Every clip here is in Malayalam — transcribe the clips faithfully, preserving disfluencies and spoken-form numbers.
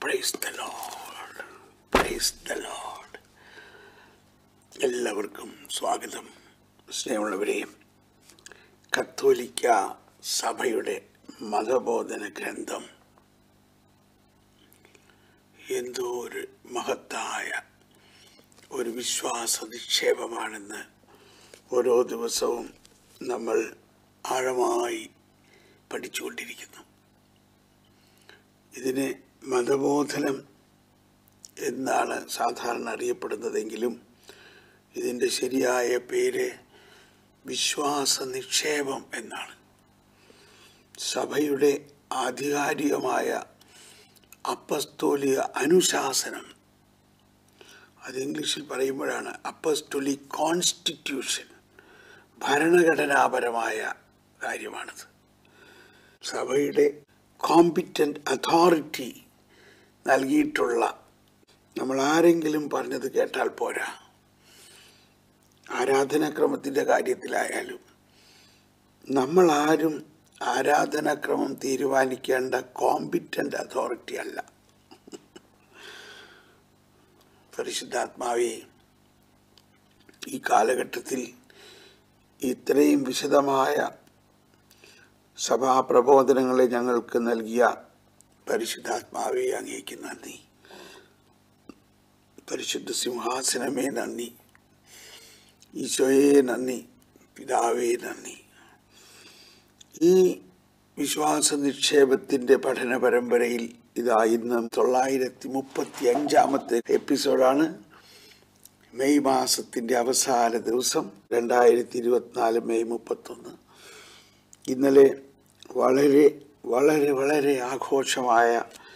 Price the lord, praise the lord. എല്ലാവർക്കും സ്വാഗതം. സ്നേഹമുള്ളവരെ, കത്തോലിക്ക സഭയുടെ മതബോധന ഗ്രന്ഥം എന്തോ ഒരു മഹത്തായ ഒരു വിശ്വാസ നിക്ഷേപമാണെന്ന് ഓരോ ദിവസവും നമ്മൾ ആഴമായി പഠിച്ചുകൊണ്ടിരിക്കുന്നു. ഇതിന് മതബോധനം എന്നാണ് സാധാരണ അറിയപ്പെടുന്നതെങ്കിലും ഇതിൻ്റെ ശരിയായ പേര് വിശ്വാസ നിക്ഷേപം എന്നാണ്. സഭയുടെ ആധികാരികമായ അപ്പസ്തോലിക അനുശാസനം, അത് ഇംഗ്ലീഷിൽ പറയുമ്പോഴാണ് അപ്പസ്തോലിക് കോൺസ്റ്റിറ്റ്യൂഷൻ, ഭരണഘടനാപരമായ കാര്യമാണത്. സഭയുടെ കോമ്പിറ്റൻ്റ് അതോറിറ്റി നൽകിയിട്ടുള്ള, നമ്മൾ ആരെങ്കിലും പറഞ്ഞത് കേട്ടാൽ പോരാ. ആരാധനാക്രമത്തിൻ്റെ കാര്യത്തിലായാലും നമ്മളാരും ആരാധനാക്രമം തീരുമാനിക്കേണ്ട കോമ്പിറ്റൻ്റ് അതോറിറ്റി അല്ല. പരിശുദ്ധാത്മാവേ, ഈ കാലഘട്ടത്തിൽ ഇത്രയും വിശദമായ സഭാപ്രബോധനങ്ങളെ ഞങ്ങൾക്ക് നൽകിയ പരിശുദ്ധാത്മാവേ, അങ്ങേക്ക് നന്ദി. പരിശുദ്ധ സിംഹാസനമേ നന്ദി. ഈശോയെ നന്ദി. പിതാവേ നന്ദി. ഈ വിശ്വാസ നിക്ഷേപത്തിൻ്റെ പഠന പരമ്പരയിൽ ഇതാ ഇന്ന് തൊള്ളായിരത്തി മുപ്പത്തി അഞ്ചാമത്തെ എപ്പിസോഡാണ്. മെയ് മാസത്തിൻ്റെ അവസാന ദിവസം, രണ്ടായിരത്തി ഇരുപത്തിനാല് മെയ് മുപ്പത്തൊന്ന്. ഇന്നലെ വളരെ വളരെ വളരെ ആഘോഷമായ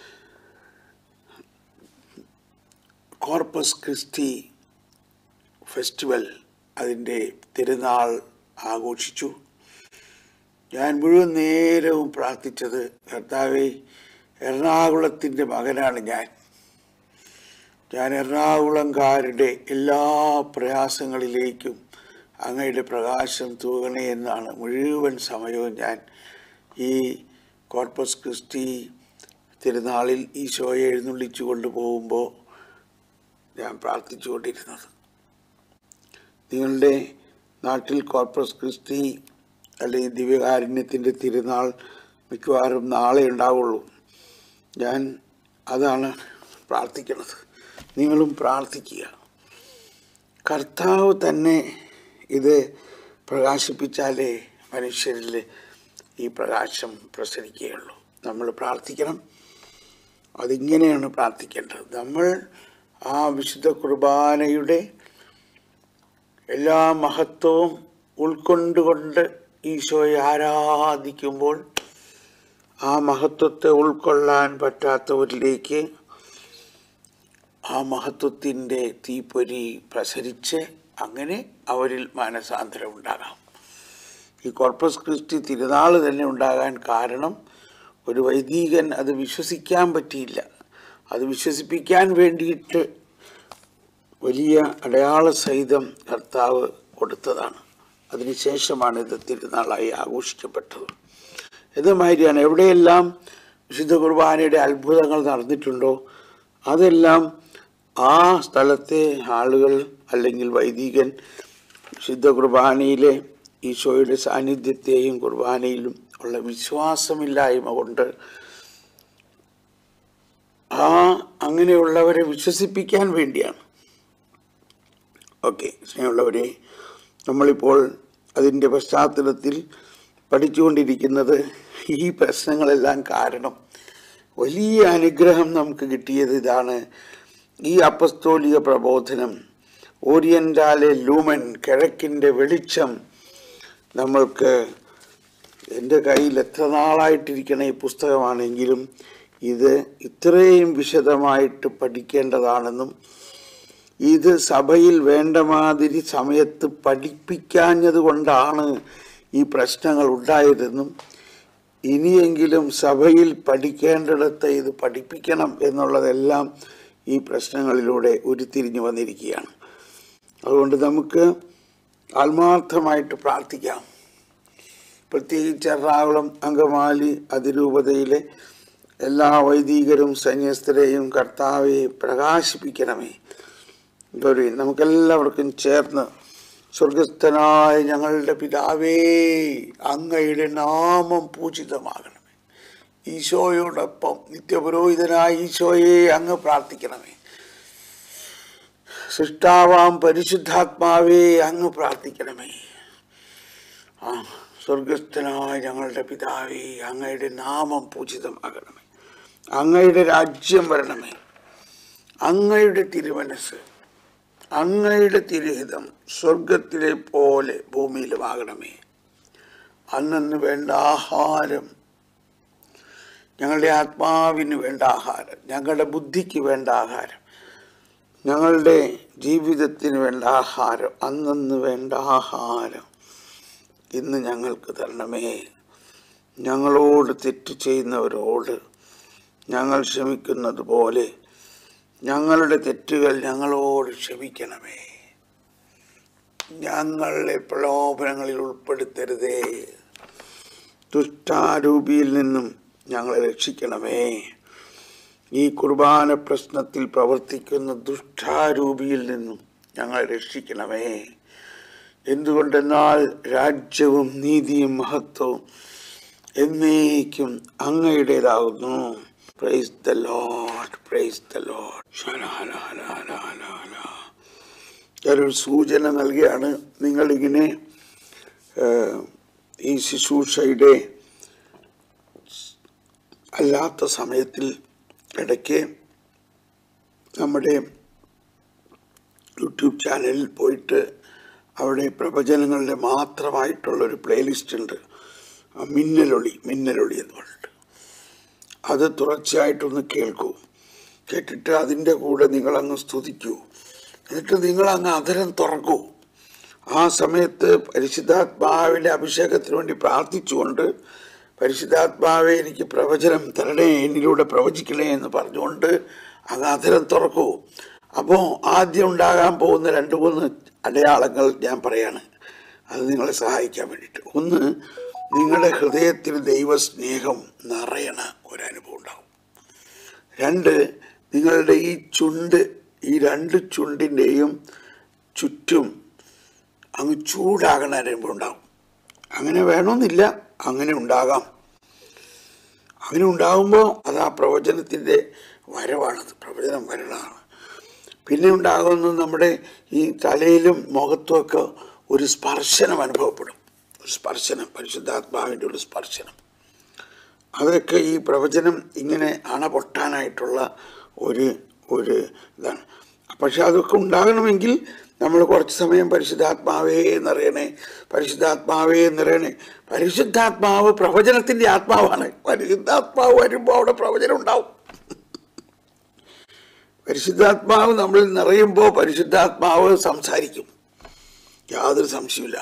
കോർപ്പസ് ക്രിസ്റ്റി ഫെസ്റ്റിവൽ, അതിൻ്റെ തിരുനാൾ ആഘോഷിച്ചു. ഞാൻ മുഴുവൻ നേരവും പ്രാർത്ഥിച്ചത്, കർത്താവേ, എറണാകുളത്തിൻ്റെ മകനാണ് ഞാൻ. ഞാൻ എറണാകുളംകാരുടെ എല്ലാ പ്രയാസങ്ങളിലേക്കും അങ്ങയുടെ പ്രകാശം തൂകണേ എന്നാണ് മുഴുവൻ സമയവും ഞാൻ ഈ കോർപ്പസ് ക്രിസ്റ്റി തിരുനാളിൽ ഈശോയെ എഴുന്നള്ളിച്ചു കൊണ്ടുപോകുമ്പോൾ ഞാൻ പ്രാർത്ഥിച്ചുകൊണ്ടിരുന്നത്. നിങ്ങളുടെ നാട്ടിൽ കോർപ്പസ് ക്രിസ്റ്റി അല്ലെങ്കിൽ ദിവ്യകാരുണ്യത്തിൻ്റെ തിരുനാൾ മിക്കവാറും നാളെ ഉണ്ടാവുള്ളൂ. ഞാൻ അതാണ് പ്രാർത്ഥിക്കുന്നത്. നിങ്ങളും പ്രാർത്ഥിക്കുക. കർത്താവ് തന്നെ ഇത് പ്രകാശിപ്പിച്ചാലേ മനുഷ്യരിൽ ഈ പ്രകാശം പ്രസരിക്കുകയുള്ളൂ. നമ്മൾ പ്രാർത്ഥിക്കണം. അതിങ്ങനെയാണ് പ്രാർത്ഥിക്കേണ്ടത്. നമ്മൾ ആ വിശുദ്ധ കുർബാനയുടെ എല്ലാ മഹത്വവും ഉൾക്കൊണ്ടുകൊണ്ട് ഈശോയെ ആരാധിക്കുമ്പോൾ ആ മഹത്വത്തെ ഉൾക്കൊള്ളാൻ പറ്റാത്തവരിലേക്ക് ആ മഹത്വത്തിൻ്റെ തീപ്പൊരി പ്രസരിച്ച് അങ്ങനെ അവരിൽ മാനസാന്തരം ഉണ്ടാകാം. ഈ കോർപ്പസ് ക്രിസ്റ്റി തിരുനാൾ തന്നെ ഉണ്ടാകാൻ കാരണം ഒരു വൈദികൻ അത് വിശ്വസിക്കാൻ പറ്റിയില്ല. അത് വിശ്വസിപ്പിക്കാൻ വേണ്ടിയിട്ട് വലിയ അടയാള സഹിതം കർത്താവ് കൊടുത്തതാണ്. അതിനുശേഷമാണ് ഇത് തിരുനാളായി ആഘോഷിക്കപ്പെട്ടത്. ഇതുമാതിരിയാണ് എവിടെയെല്ലാം വിശുദ്ധ കുർബാനയുടെ അത്ഭുതങ്ങൾ നടന്നിട്ടുണ്ടോ അതെല്ലാം ആ സ്ഥലത്തെ ആളുകൾ അല്ലെങ്കിൽ വൈദികൻ വിശുദ്ധ കുർബാനയിലെ ഈശോയുടെ സാന്നിധ്യത്തെയും കുർബാനയിലും ഉള്ള വിശ്വാസമില്ലായ്മ കൊണ്ട് ആ അങ്ങനെയുള്ളവരെ വിശ്വസിപ്പിക്കാൻ വേണ്ടിയാണ്. ഓക്കെ, സ്നേഹമുള്ളവരെ, നമ്മളിപ്പോൾ അതിൻ്റെ പശ്ചാത്തലത്തിൽ പഠിച്ചുകൊണ്ടിരിക്കുന്നത് ഈ പ്രശ്നങ്ങളെല്ലാം കാരണം വലിയ അനുഗ്രഹം നമുക്ക് കിട്ടിയത് ഇതാണ്. ഈ അപ്പസ്തോലിക പ്രബോധനം, ഓറിയന്റാലെ ലൂമൻ, കിഴക്കിൻ്റെ വെളിച്ചം, നമ്മൾക്ക് എൻ്റെ കയ്യിൽ എത്ര നാളായിട്ടിരിക്കണ ഈ പുസ്തകമാണെങ്കിലും ഇത് ഇത്രയും വിശദമായിട്ട് പഠിക്കേണ്ടതാണെന്നും ഇത് സഭയിൽ വേണ്ട മാതിരി സമയത്ത് പഠിപ്പിക്കാഞ്ഞത് കൊണ്ടാണ് ഈ പ്രശ്നങ്ങൾ ഉണ്ടായതെന്നും ഇനിയെങ്കിലും സഭയിൽ പഠിക്കേണ്ടിടത്ത് ഇത് പഠിപ്പിക്കണം എന്നുള്ളതെല്ലാം ഈ പ്രശ്നങ്ങളിലൂടെ ഉരുത്തിരിഞ്ഞു വന്നിരിക്കുകയാണ്. അതുകൊണ്ട് നമുക്ക് ആത്മാർത്ഥമായിട്ട് പ്രാർത്ഥിക്കാം. പ്രത്യേകിച്ച് എറണാകുളം അങ്കമാലി അതിരൂപതയിലെ എല്ലാ വൈദികരും സന്യസ്തരെയും കർത്താവെ പ്രകാശിപ്പിക്കണമേ. ഗൗരി, നമുക്കെല്ലാവർക്കും ചേർന്ന് സ്വർഗസ്ഥനായ ഞങ്ങളുടെ പിതാവേ, അങ്ങയുടെ നാമം പൂജിതമാകണമേ. ഈശോയോടൊപ്പം നിത്യപുരോഹിതനായ ഈശോയെ അങ്ങ് പ്രാർത്ഥിക്കണമേ. സൃഷ്ടാവാം പരിശുദ്ധാത്മാവേ അങ്ങ് പ്രാർത്ഥിക്കണമേ. ആ സ്വർഗസ്ഥനായ ഞങ്ങളുടെ പിതാവേ, അങ്ങയുടെ നാമം പൂജിതമാകണമേ. അങ്ങയുടെ രാജ്യം വരണമേ. അങ്ങയുടെ തിരുമനസ്, അങ്ങയുടെ തിരുഹിതം സ്വർഗത്തിലെ പോലെ ഭൂമിയിലുമാകണമേ. അന്നു വേണ്ട ആഹാരം, ഞങ്ങളുടെ ആത്മാവിന് വേണ്ട ആഹാരം, ഞങ്ങളുടെ ബുദ്ധിക്ക് വേണ്ട ആഹാരം, ഞങ്ങളുടെ ജീവിതത്തിന് വേണ്ട ആഹാരം, അന്നു വേണ്ട ആഹാരം ഇന്ന് ഞങ്ങൾക്ക് തരണമേ. ഞങ്ങളോട് തെറ്റ് ചെയ്യുന്നവരോട് ഞങ്ങൾ ക്ഷമിക്കുന്നത് പോലെ ഞങ്ങളുടെ തെറ്റുകൾ ഞങ്ങളോട് ക്ഷമിക്കണമേ. ഞങ്ങളെ പ്രലോഭനങ്ങളിൽ ഉൾപ്പെടുത്തരുതേ. ദുഷ്ടാരൂപിയിൽ നിന്നും ഞങ്ങളെ രക്ഷിക്കണമേ. ഈ കുർബാന പ്രശ്നത്തിൽ പ്രവർത്തിക്കുന്ന ദുഷ്ടാരൂപിയിൽ നിന്നും ഞങ്ങളെ രക്ഷിക്കണമേ. എന്തുകൊണ്ടെന്നാൽ രാജ്യവും നീതിയും മഹത്വവും എന്നേക്കും അങ്ങയുടേതാകുന്നു. Praise the lord, praise the lord. ഞാനൊരു സൂചന നൽകിയാണ്. നിങ്ങളിങ്ങനെ ഈ ശുശ്രൂഷയുടെ അല്ലാത്ത സമയത്തിൽ ഇടയ്ക്ക് നമ്മുടെ യൂട്യൂബ് ചാനലിൽ പോയിട്ട് അവിടെ പ്രവചനങ്ങളുടെ മാത്രമായിട്ടുള്ളൊരു പ്ലേലിസ്റ്റ് ഉണ്ട്, മിന്നലൊളി മിന്നലൊളി എന്ന് പറഞ്ഞിട്ട്. അത് തുടർച്ചയായിട്ടൊന്ന് കേൾക്കൂ. കേട്ടിട്ട് അതിൻ്റെ കൂടെ നിങ്ങളങ്ങ് സ്തുതിക്കൂ. എന്നിട്ട് നിങ്ങളങ്ങ് അധരം തുറക്കൂ. ആ സമയത്ത് പരിശുദ്ധാത്മാവിൻ്റെ അഭിഷേകത്തിന് വേണ്ടി പ്രാർത്ഥിച്ചുകൊണ്ട്, പരിശുദ്ധാത്മാവെ എനിക്ക് പ്രവചനം തരണേ, എന്നിലൂടെ പ്രവചിക്കണേ എന്ന് പറഞ്ഞുകൊണ്ട് അങ്ങ് അധരം തുറക്കൂ. അപ്പോൾ ആദ്യം ഉണ്ടാകാൻ പോകുന്ന രണ്ട് മൂന്ന് അടയാളങ്ങൾ ഞാൻ പറയാണ്. അത് നിങ്ങളെ സഹായിക്കാൻ വേണ്ടിയിട്ട്. ഒന്ന്, നിങ്ങളുടെ ഹൃദയത്തിൽ ദൈവസ്നേഹം നിറയണ ഒരനുഭവം ഉണ്ടാവും. രണ്ട്, നിങ്ങളുടെ ഈ ചുണ്ട്, ഈ രണ്ട് ചുണ്ടിൻ്റെയും ചുറ്റും അങ്ങ് ചൂടാകണ അനുഭവം ഉണ്ടാവും. അങ്ങനെ വേണമെന്നില്ല, അങ്ങനെ ഉണ്ടാകാം. അങ്ങനെ ഉണ്ടാകുമ്പോൾ അത് ആ പ്രവചനത്തിൻ്റെ വരവാണത്, പ്രവചനം വരണതാണ്. പിന്നെ ഉണ്ടാകുന്നത് നമ്മുടെ ഈ തലയിലും മുഖത്തുമൊക്കെ ഒരു സ്പർശനം അനുഭവപ്പെടും. ഒരു സ്പർശനം, പരിശുദ്ധാത്മാവിൻ്റെ ഒരു സ്പർശനം. അതൊക്കെ ഈ പ്രവചനം ഇങ്ങനെ അണപൊട്ടാനായിട്ടുള്ള ഒരു ഒരു ഇതാണ്. പക്ഷെ അതൊക്കെ ഉണ്ടാകണമെങ്കിൽ നമ്മൾ കുറച്ച് സമയം പരിശുദ്ധാത്മാവേ എന്നറിയണേ, പരിശുദ്ധാത്മാവേ എന്നറിയണേ. പരിശുദ്ധാത്മാവ് പ്രവചനത്തിൻ്റെ ആത്മാവാണ്. പരിശുദ്ധാത്മാവ് വരുമ്പോൾ അവിടെ പ്രവചനം ഉണ്ടാവും. പരിശുദ്ധാത്മാവ് നമ്മളിൽ നിറയുമ്പോൾ പരിശുദ്ധാത്മാവ് സംസാരിക്കും, യാതൊരു സംശയമില്ല.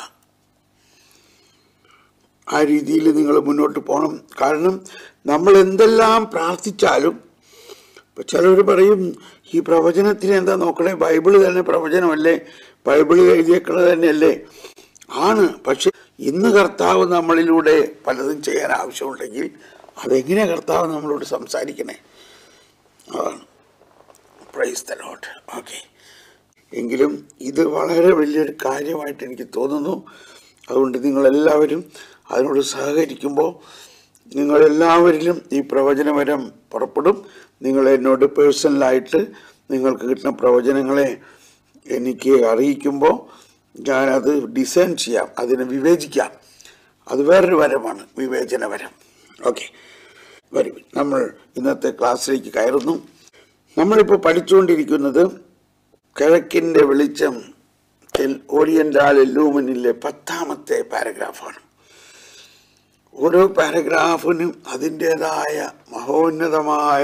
ആ രീതിയിൽ നിങ്ങൾ മുന്നോട്ട് പോകണം. കാരണം നമ്മൾ എന്തെല്ലാം പ്രാർത്ഥിച്ചാലും, ഇപ്പം ചിലർ പറയും ഈ പ്രവചനത്തിന് എന്താ നോക്കണേ, ബൈബിള് തന്നെ പ്രവചനമല്ലേ, ബൈബിളിൽ എഴുതിയേക്കണത് തന്നെയല്ലേ. ആണ്. പക്ഷെ ഇന്ന് കർത്താവ് നമ്മളിലൂടെ പലതും ചെയ്യാൻ ആവശ്യമുണ്ടെങ്കിൽ അതെങ്ങനെ കർത്താവ് നമ്മളോട് സംസാരിക്കണേ, അതാണ്. Price the Lord. ഓക്കെ, എങ്കിലും ഇത് വളരെ വലിയൊരു കാര്യമായിട്ട് എനിക്ക് തോന്നുന്നു. അതുകൊണ്ട് നിങ്ങളെല്ലാവരും അതിനോട് സഹകരിക്കുമ്പോൾ നിങ്ങളെല്ലാവരിലും ഈ പ്രവചനവരം പുറപ്പെടും. നിങ്ങൾ എന്നോട് പേഴ്സണലായിട്ട് നിങ്ങൾക്ക് കിട്ടുന്ന പ്രവചനങ്ങളെ എനിക്ക് അറിയിക്കുമ്പോൾ ഞാനത് ഡിസൈൻ ചെയ്യാം, അതിനെ വിവേചിക്കാം. അത് വേറൊരു വരമാണ്, വിവേചനവരം. ഓക്കെ, വരും. നമ്മൾ ഇന്നത്തെ ക്ലാസ്സിലേക്ക് കയറുന്നു. നമ്മളിപ്പോൾ പഠിച്ചുകൊണ്ടിരിക്കുന്നത് കിഴക്കിൻ്റെ വെളിച്ചം ഓറിയന്റൽ ലൂമിനിലെ പത്താമത്തെ പാരഗ്രാഫാണ്. ഓരോ പാരഗ്രാഫിനും അതിൻ്റേതായ മഹോന്നതമായ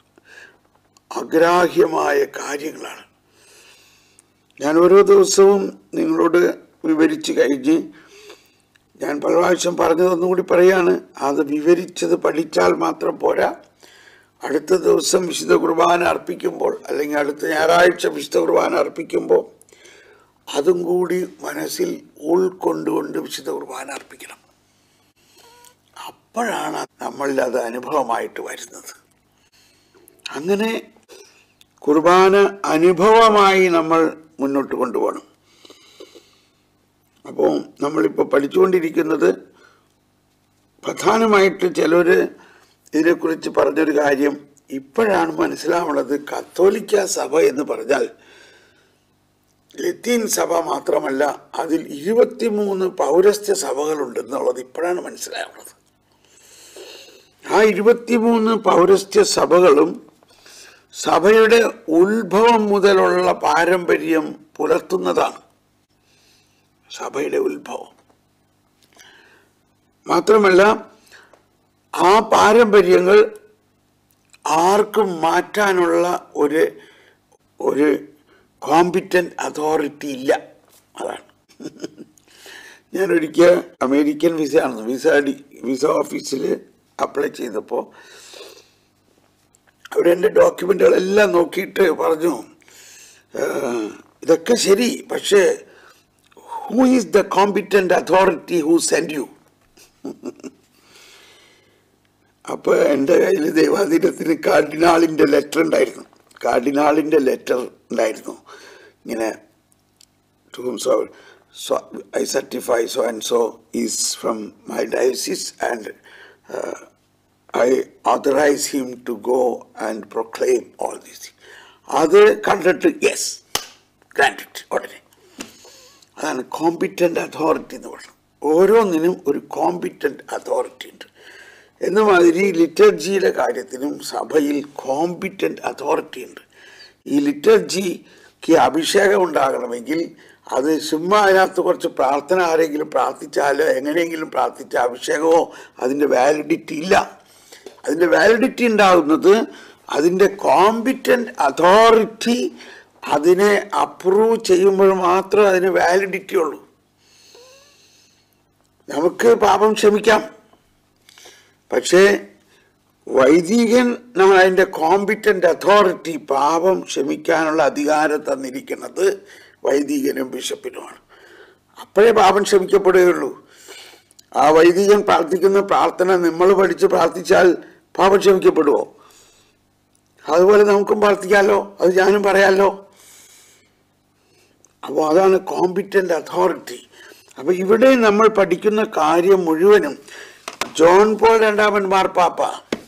അഗ്രാഹ്യമായ കാര്യങ്ങളാണ്. ഞാൻ ഓരോ ദിവസവും നിങ്ങളോട് വിവരിച്ച് കഴിഞ്ഞ് ഞാൻ പല പ്രാവശ്യം പറഞ്ഞതൊന്നും കൂടി പറയാണ്. അത് വിവരിച്ചത് പഠിച്ചാൽ മാത്രം പോരാ. അടുത്ത ദിവസം വിശുദ്ധ കുർബാന അർപ്പിക്കുമ്പോൾ, അല്ലെങ്കിൽ അടുത്ത ഞായറാഴ്ച വിശുദ്ധ കുർബാന അർപ്പിക്കുമ്പോൾ അതും കൂടി മനസ്സിൽ ഉൾക്കൊണ്ടുകൊണ്ട് വിശുദ്ധ കുർബാന അർപ്പിക്കണം. അപ്പോഴാണ് നമ്മളിൽ അത് അനുഭവമായിട്ട് വരുന്നത്. അങ്ങനെ കുർബാന അനുഭവമായി നമ്മൾ മുന്നോട്ട് കൊണ്ടുപോകണം. അപ്പോൾ നമ്മളിപ്പോൾ പഠിച്ചുകൊണ്ടിരിക്കുന്നത് പ്രധാനമായിട്ട് ചിലർ ഇതിനെക്കുറിച്ച് പറഞ്ഞൊരു കാര്യം ഇപ്പോഴാണ് മനസ്സിലാവുന്നത്. കത്തോലിക്ക സഭ എന്ന് പറഞ്ഞാൽ ലത്തീൻ സഭ മാത്രമല്ല, അതിൽ ഇരുപത്തിമൂന്ന് പൗരസ്ത്യ സഭകളുണ്ടെന്നുള്ളത് ഇപ്പോഴാണ് മനസ്സിലാവുന്നത്. ആ ഇരുപത്തിമൂന്ന് പൗരസ്ത്യ സഭകളും സഭയുടെ ഉത്ഭവം മുതലുള്ള പാരമ്പര്യം പുലർത്തുന്നതാണ്. സഭയുടെ ഉത്ഭവം മാത്രമല്ല, ആ പാരമ്പര്യങ്ങൾ ആർക്കും മാറ്റാനുള്ള ഒരു ഒരു കോമ്പിറ്റന്റ് അതോറിറ്റി ഇല്ല. അതാണ്. ഞാനൊരിക്കൽ അമേരിക്കൻ വിസ ആണ് വിസ ഡി വിസ ഓഫീസിൽ അപ്ലൈ ചെയ്തപ്പോൾ അവരെൻ്റെ ഡോക്യുമെൻറ്റുകളെല്ലാം നോക്കിയിട്ട് പറഞ്ഞു, ഇതൊക്കെ ശരി, പക്ഷേ who is the competent authority who send you? അപ്പോൾ എൻ്റെ കയ്യിൽ ദൈവാധീനത്തിന് കാർഡിനാളിൻ്റെ ലെറ്റർ ഉണ്ടായിരുന്നു. കാർഡിനാളിൻ്റെ ലെറ്റർ ഉണ്ടായിരുന്നു. ഇങ്ങനെ to whom so so I certify so and so is from my diocese and I authorise him to go and proclaim all these. അത് കണ്ടിട്ട് യെസ് ഗ്രാൻറ്റഡ് ഉടനെ. അതാണ് കോമ്പിറ്റൻ്റ് അതോറിറ്റി എന്ന് പറയുന്നത്. ഓരോന്നിനും ഒരു കോമ്പിറ്റൻ്റ് അതോറിറ്റി ഉണ്ട്. എന്ന മാതിരി ലിറ്റർജിയുടെ കാര്യത്തിലും സഭയിൽ കോമ്പിറ്റൻ്റ് അതോറിറ്റി ഉണ്ട്. ഈ ലിറ്റർജിക്ക് അഭിഷേകം ഉണ്ടാകണമെങ്കിൽ അത് ചുമ്മാ അതിനകത്ത് കുറച്ച് പ്രാർത്ഥന ആരെങ്കിലും പ്രാർത്ഥിച്ചാലോ എങ്ങനെയെങ്കിലും പ്രാർത്ഥിച്ച അഭിഷേകമോ അതിൻ്റെ വാലിഡിറ്റി ഇല്ല. അതിൻ്റെ വാലിഡിറ്റി ഉണ്ടാകുന്നത് അതിൻ്റെ കോമ്പിറ്റൻ്റ് അതോറിറ്റി അതിനെ അപ്രൂവ് ചെയ്യുമ്പോൾ മാത്രമേ അതിന് വാലിഡിറ്റി ഉള്ളൂ. നമുക്ക് പാപം ക്ഷമിക്കാം, പക്ഷേ വൈദികൻ നമ്മൾ അതിൻ്റെ കോമ്പിറ്റൻ്റ് അതോറിറ്റി പാപം ക്ഷമിക്കാനുള്ള അധികാരം തന്നിരിക്കുന്നത് വൈദികനും ബിഷപ്പിനുമാണ്. അപ്പോഴേ പാപം ക്ഷമിക്കപ്പെടുകയുള്ളൂ. ആ വൈദികൻ പ്രാർത്ഥിക്കുന്ന പ്രാർത്ഥന നമ്മൾ പഠിച്ച് പ്രാർത്ഥിച്ചാൽ പാപം ക്ഷമിക്കപ്പെടുമോ? അതുപോലെ നമുക്കും പ്രാർത്ഥിക്കാമല്ലോ, അത് ഞാനും പറയാമല്ലോ. അപ്പോൾ അതാണ് കോമ്പിറ്റൻ്റ് അതോറിറ്റി. അപ്പോൾ ഇവിടെ നമ്മൾ പഠിക്കുന്ന കാര്യം മുഴുവനും ജോൺ പോൾ രണ്ടാമൻ മാർപ്പാപ്പ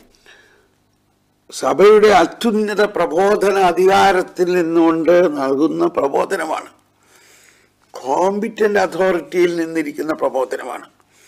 സഭയുടെ അത്യുന്നത പ്രബോധന അധികാരത്തിൽ നിന്നുകൊണ്ട് നൽകുന്ന പ്രബോധനമാണ്. കോമ്പിറ്റൻ്റ് അതോറിറ്റിയിൽ നിന്നിരിക്കുന്ന പ്രബോധനമാണ്.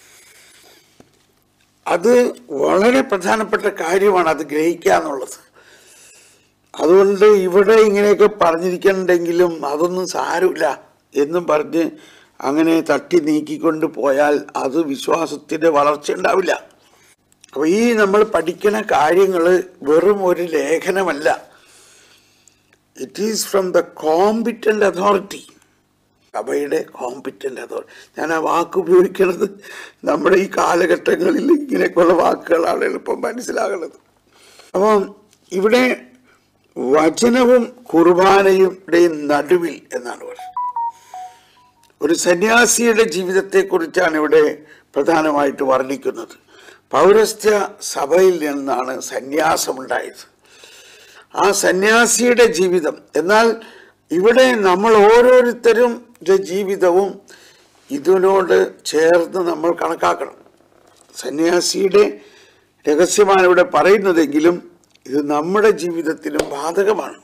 അത് വളരെ പ്രധാനപ്പെട്ട കാര്യമാണ്, അത് ഗ്രഹിക്കുക എന്നുള്ളത്. അതുകൊണ്ട് ഇവിടെ ഇങ്ങനെയൊക്കെ പറഞ്ഞിരിക്കണമെങ്കിലും അതൊന്നും സാരമില്ല എന്നും പറഞ്ഞ് അങ്ങനെ തട്ടി നീക്കിക്കൊണ്ട് പോയാൽ അത് വിശ്വാസത്തിൻ്റെ വളർച്ച ഉണ്ടാവില്ല. അപ്പോൾ ഈ നമ്മൾ പഠിക്കുന്ന കാര്യങ്ങൾ വെറും ഒരു ലേഖനമല്ല. It is from the competent authority, സഭയുടെ കോമ്പിറ്റൻ്റ് അതോറിറ്റി. ഞാൻ ആ വാക്ക് ഉപയോഗിക്കുന്നത് നമ്മുടെ ഈ കാലഘട്ടങ്ങളിൽ ഇങ്ങനെയൊക്കെയുള്ള വാക്കുകളാണ് എളുപ്പം മനസ്സിലാകുന്നത്. അപ്പം ഇവിടെ വചനവും കുർബാനയുടെയും നടുവിൽ എന്നാണ് പറയുന്നത്. ഒരു സന്യാസിയുടെ ജീവിതത്തെക്കുറിച്ചാണ് ഇവിടെ പ്രധാനമായിട്ട് വർണ്ണിക്കുന്നത്. പൗരസ്ത്യ സഭയിൽ നിന്നാണ് സന്യാസമുണ്ടായത്. ആ സന്യാസിയുടെ ജീവിതം, എന്നാൽ ഇവിടെ നമ്മൾ ഓരോരുത്തരും ജീവിതവും ഇതിനോട് ചേർന്ന് നമ്മൾ കണക്കാക്കണം. സന്യാസിയുടെ രഹസ്യമാണ് ഇവിടെ പറയുന്നതെങ്കിലും ഇത് നമ്മുടെ ജീവിതത്തിനും ബാധകമാണ്.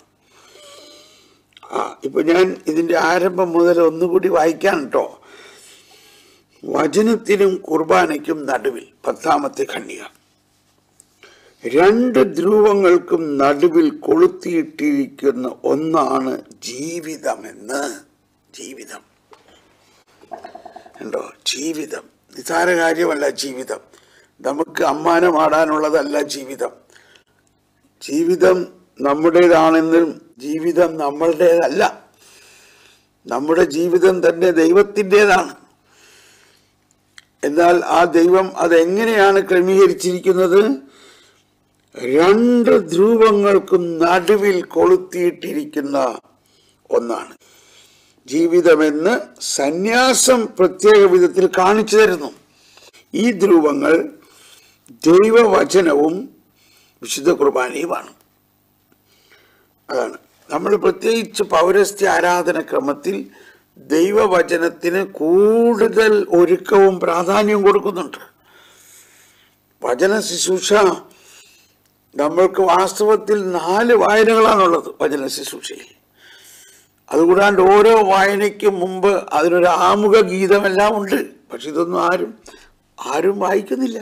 ആ ഇപ്പൊ ഞാൻ ഇതിൻ്റെ ആരംഭം മുതൽ ഒന്നുകൂടി വായിക്കാൻ കേട്ടോ. വചനത്തിനും കുർബാനയ്ക്കും നടുവിൽ, പത്താമത്തെ ഖണ്ഡിക. രണ്ട് ധ്രുവങ്ങൾക്കും നടുവിൽ കൊളുത്തിയിട്ടിരിക്കുന്ന ഒന്നാണ് ജീവിതമെന്ന്. ജീവിതം ഉണ്ടോ? ജീവിതം നിസാര കാര്യമല്ല. ജീവിതം നമുക്ക് അമ്മാനമാടാനുള്ളതല്ല. ജീവിതം ജീവിതം നമ്മുടേതാണെന്നും ജീവിതം നമ്മളുടേതല്ല. നമ്മുടെ ജീവിതം തന്നെ ദൈവത്തിൻ്റെതാണ്. എന്നാൽ ആ ദൈവം അതെങ്ങനെയാണ് ക്രമീകരിച്ചിരിക്കുന്നത്? രണ്ട് ധ്രുവങ്ങൾക്കും നടുവിൽ കൊളുത്തിയിട്ടിരിക്കുന്ന ഒന്നാണ് ജീവിതമെന്ന് സന്യാസം പ്രത്യേക വിധത്തിൽ കാണിച്ചു തരുന്നു. ഈ ധ്രുവങ്ങൾ ദൈവവചനവും വിശുദ്ധ കുർബാനയുമാണ്. അതാണ് നമ്മൾ പ്രത്യേകിച്ച് പൗരസ്ത്യ ആരാധന ക്രമത്തിൽ ദൈവവചനത്തിന് കൂടുതൽ ഒരുക്കവും പ്രാധാന്യവും കൊടുക്കുന്നുണ്ട്. വചന ശുശ്രൂഷ നമ്മൾക്ക് വാസ്തവത്തിൽ നാല് വായനകളാണുള്ളത് വചന ശുശ്രൂഷയിൽ. അതുകൂടാണ്ട് ഓരോ വായനയ്ക്കും മുമ്പ് അതിനൊരു ആമുഖ ഗീതമെല്ലാം ഉണ്ട്. പക്ഷെ ഇതൊന്നും ആരും ആരും വായിക്കുന്നില്ല.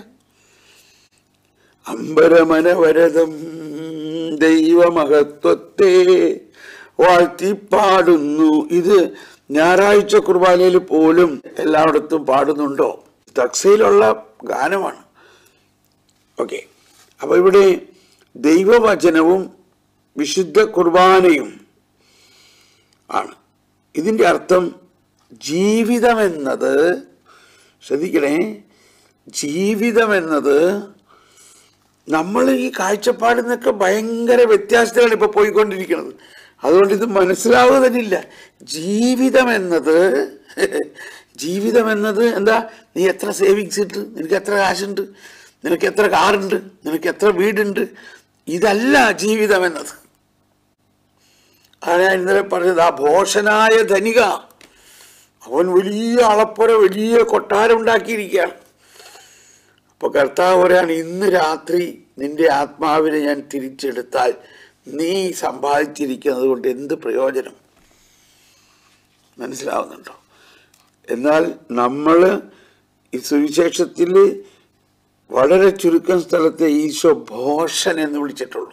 അമ്പരമനവരതം ദൈവമഹത്വത്തെ വാഴ്ത്തിപ്പാടുന്നു. ഇത് ഞായറാഴ്ച കുർബാനയിൽ പോലും എല്ലായിടത്തും പാടുന്നുണ്ടോ? തക്സയിലുള്ള ഗാനമാണ്. ഓക്കെ, അപ്പൊ ഇവിടെ ദൈവവചനവും വിശുദ്ധ കുർബാനയും ആണ്. ഇതിൻ്റെ അർത്ഥം ജീവിതമെന്നത്, ശ്രദ്ധിക്കണേ, ജീവിതമെന്നത് നമ്മൾ ഈ കാഴ്ചപ്പാടിൽ നിന്നൊക്കെ ഭയങ്കര വ്യത്യാസത്തിലാണ് ഇപ്പോൾ പോയിക്കൊണ്ടിരിക്കുന്നത്. അതുകൊണ്ട് ഇത് മനസ്സിലാവുക തന്നെയില്ല. ജീവിതം എന്നത് ജീവിതം എന്നത് എന്താ? നീ എത്ര സേവിങ്സ് ഇട്ട്, നിനക്ക് എത്ര കാശുണ്ട്, നിനക്ക് എത്ര കാറുണ്ട്, നിനക്ക് എത്ര വീടുണ്ട്, ഇതല്ല ജീവിതം എന്നത്. അതാണ് ഞാൻ ഇന്നലെ പറഞ്ഞത്. ആ ഭോഷനായ ധനിക, അവൻ വലിയ അളപ്പുര, വലിയ കൊട്ടാരം ഉണ്ടാക്കിയിരിക്കുകയാണ്. അപ്പോൾ കർത്താവ് പറയാണ്, ഇന്ന് രാത്രി നിന്റെ ആത്മാവിനെ ഞാൻ തിരിച്ചെടുത്താൽ നീ സമ്പാദിച്ചിരിക്കുന്നത് കൊണ്ട് എന്ത് പ്രയോജനം? മനസ്സിലാവുന്നുണ്ടോ? എന്നാൽ നമ്മൾ ഈ സുവിശേഷത്തിൽ വളരെ ചുരുക്കം സ്ഥലത്തെ ഈശോ ഭോഷൻ എന്ന് വിളിച്ചിട്ടുള്ളൂ.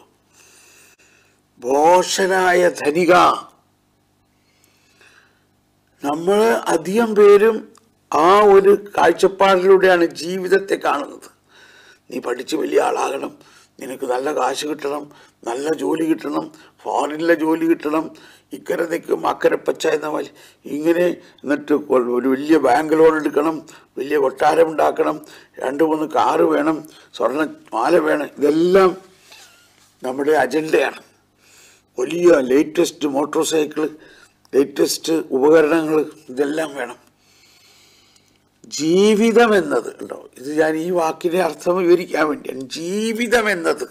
ഭോഷനായ ധനിക. നമ്മൾ അധികം പേരും ആ ഒരു കാഴ്ചപ്പാടിലൂടെയാണ് ജീവിതത്തെ കാണുന്നത്. നീ പഠിച്ച് വലിയ ആളാകണം, നിനക്ക് നല്ല കാശ് കിട്ടണം, നല്ല ജോലി കിട്ടണം, ഫോറിനിലെ ജോലി കിട്ടണം, ഇക്കരെ നിൽക്കും അക്കരെ പച്ച എന്ന പോലെ ഇങ്ങനെ, എന്നിട്ട് ഒരു വലിയ ബാങ്ക് ലോൺ എടുക്കണം, വലിയ കൊട്ടാരം ഉണ്ടാക്കണം, രണ്ട് മൂന്ന് കാറ് വേണം, സ്വർണ്ണ മാല വേണം. ഇതെല്ലാം നമ്മുടെ അജണ്ടയാണ്. വലിയ ലേറ്റസ്റ്റ് മോട്ടോർ സൈക്കിള്, ലേറ്റസ്റ്റ് ഉപകരണങ്ങൾ, ഇതെല്ലാം വേണം. ജീവിതം എന്നത് ഉണ്ടോ, ഇത് ഞാൻ ഈ വാക്കിന്റെ അർത്ഥം വിവരിക്കാൻ വേണ്ടിയാണ്. ജീവിതം എന്നത്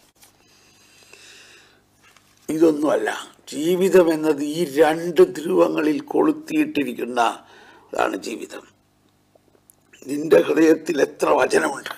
ഇതൊന്നുമല്ല. ജീവിതം എന്നത് ഈ രണ്ട് ധ്രുവങ്ങളിൽ കൊളുത്തിയിട്ടിരിക്കുന്ന അതാണ് ജീവിതം. നിന്റെ ഹൃദയത്തിൽ എത്ര വചനമുണ്ട്?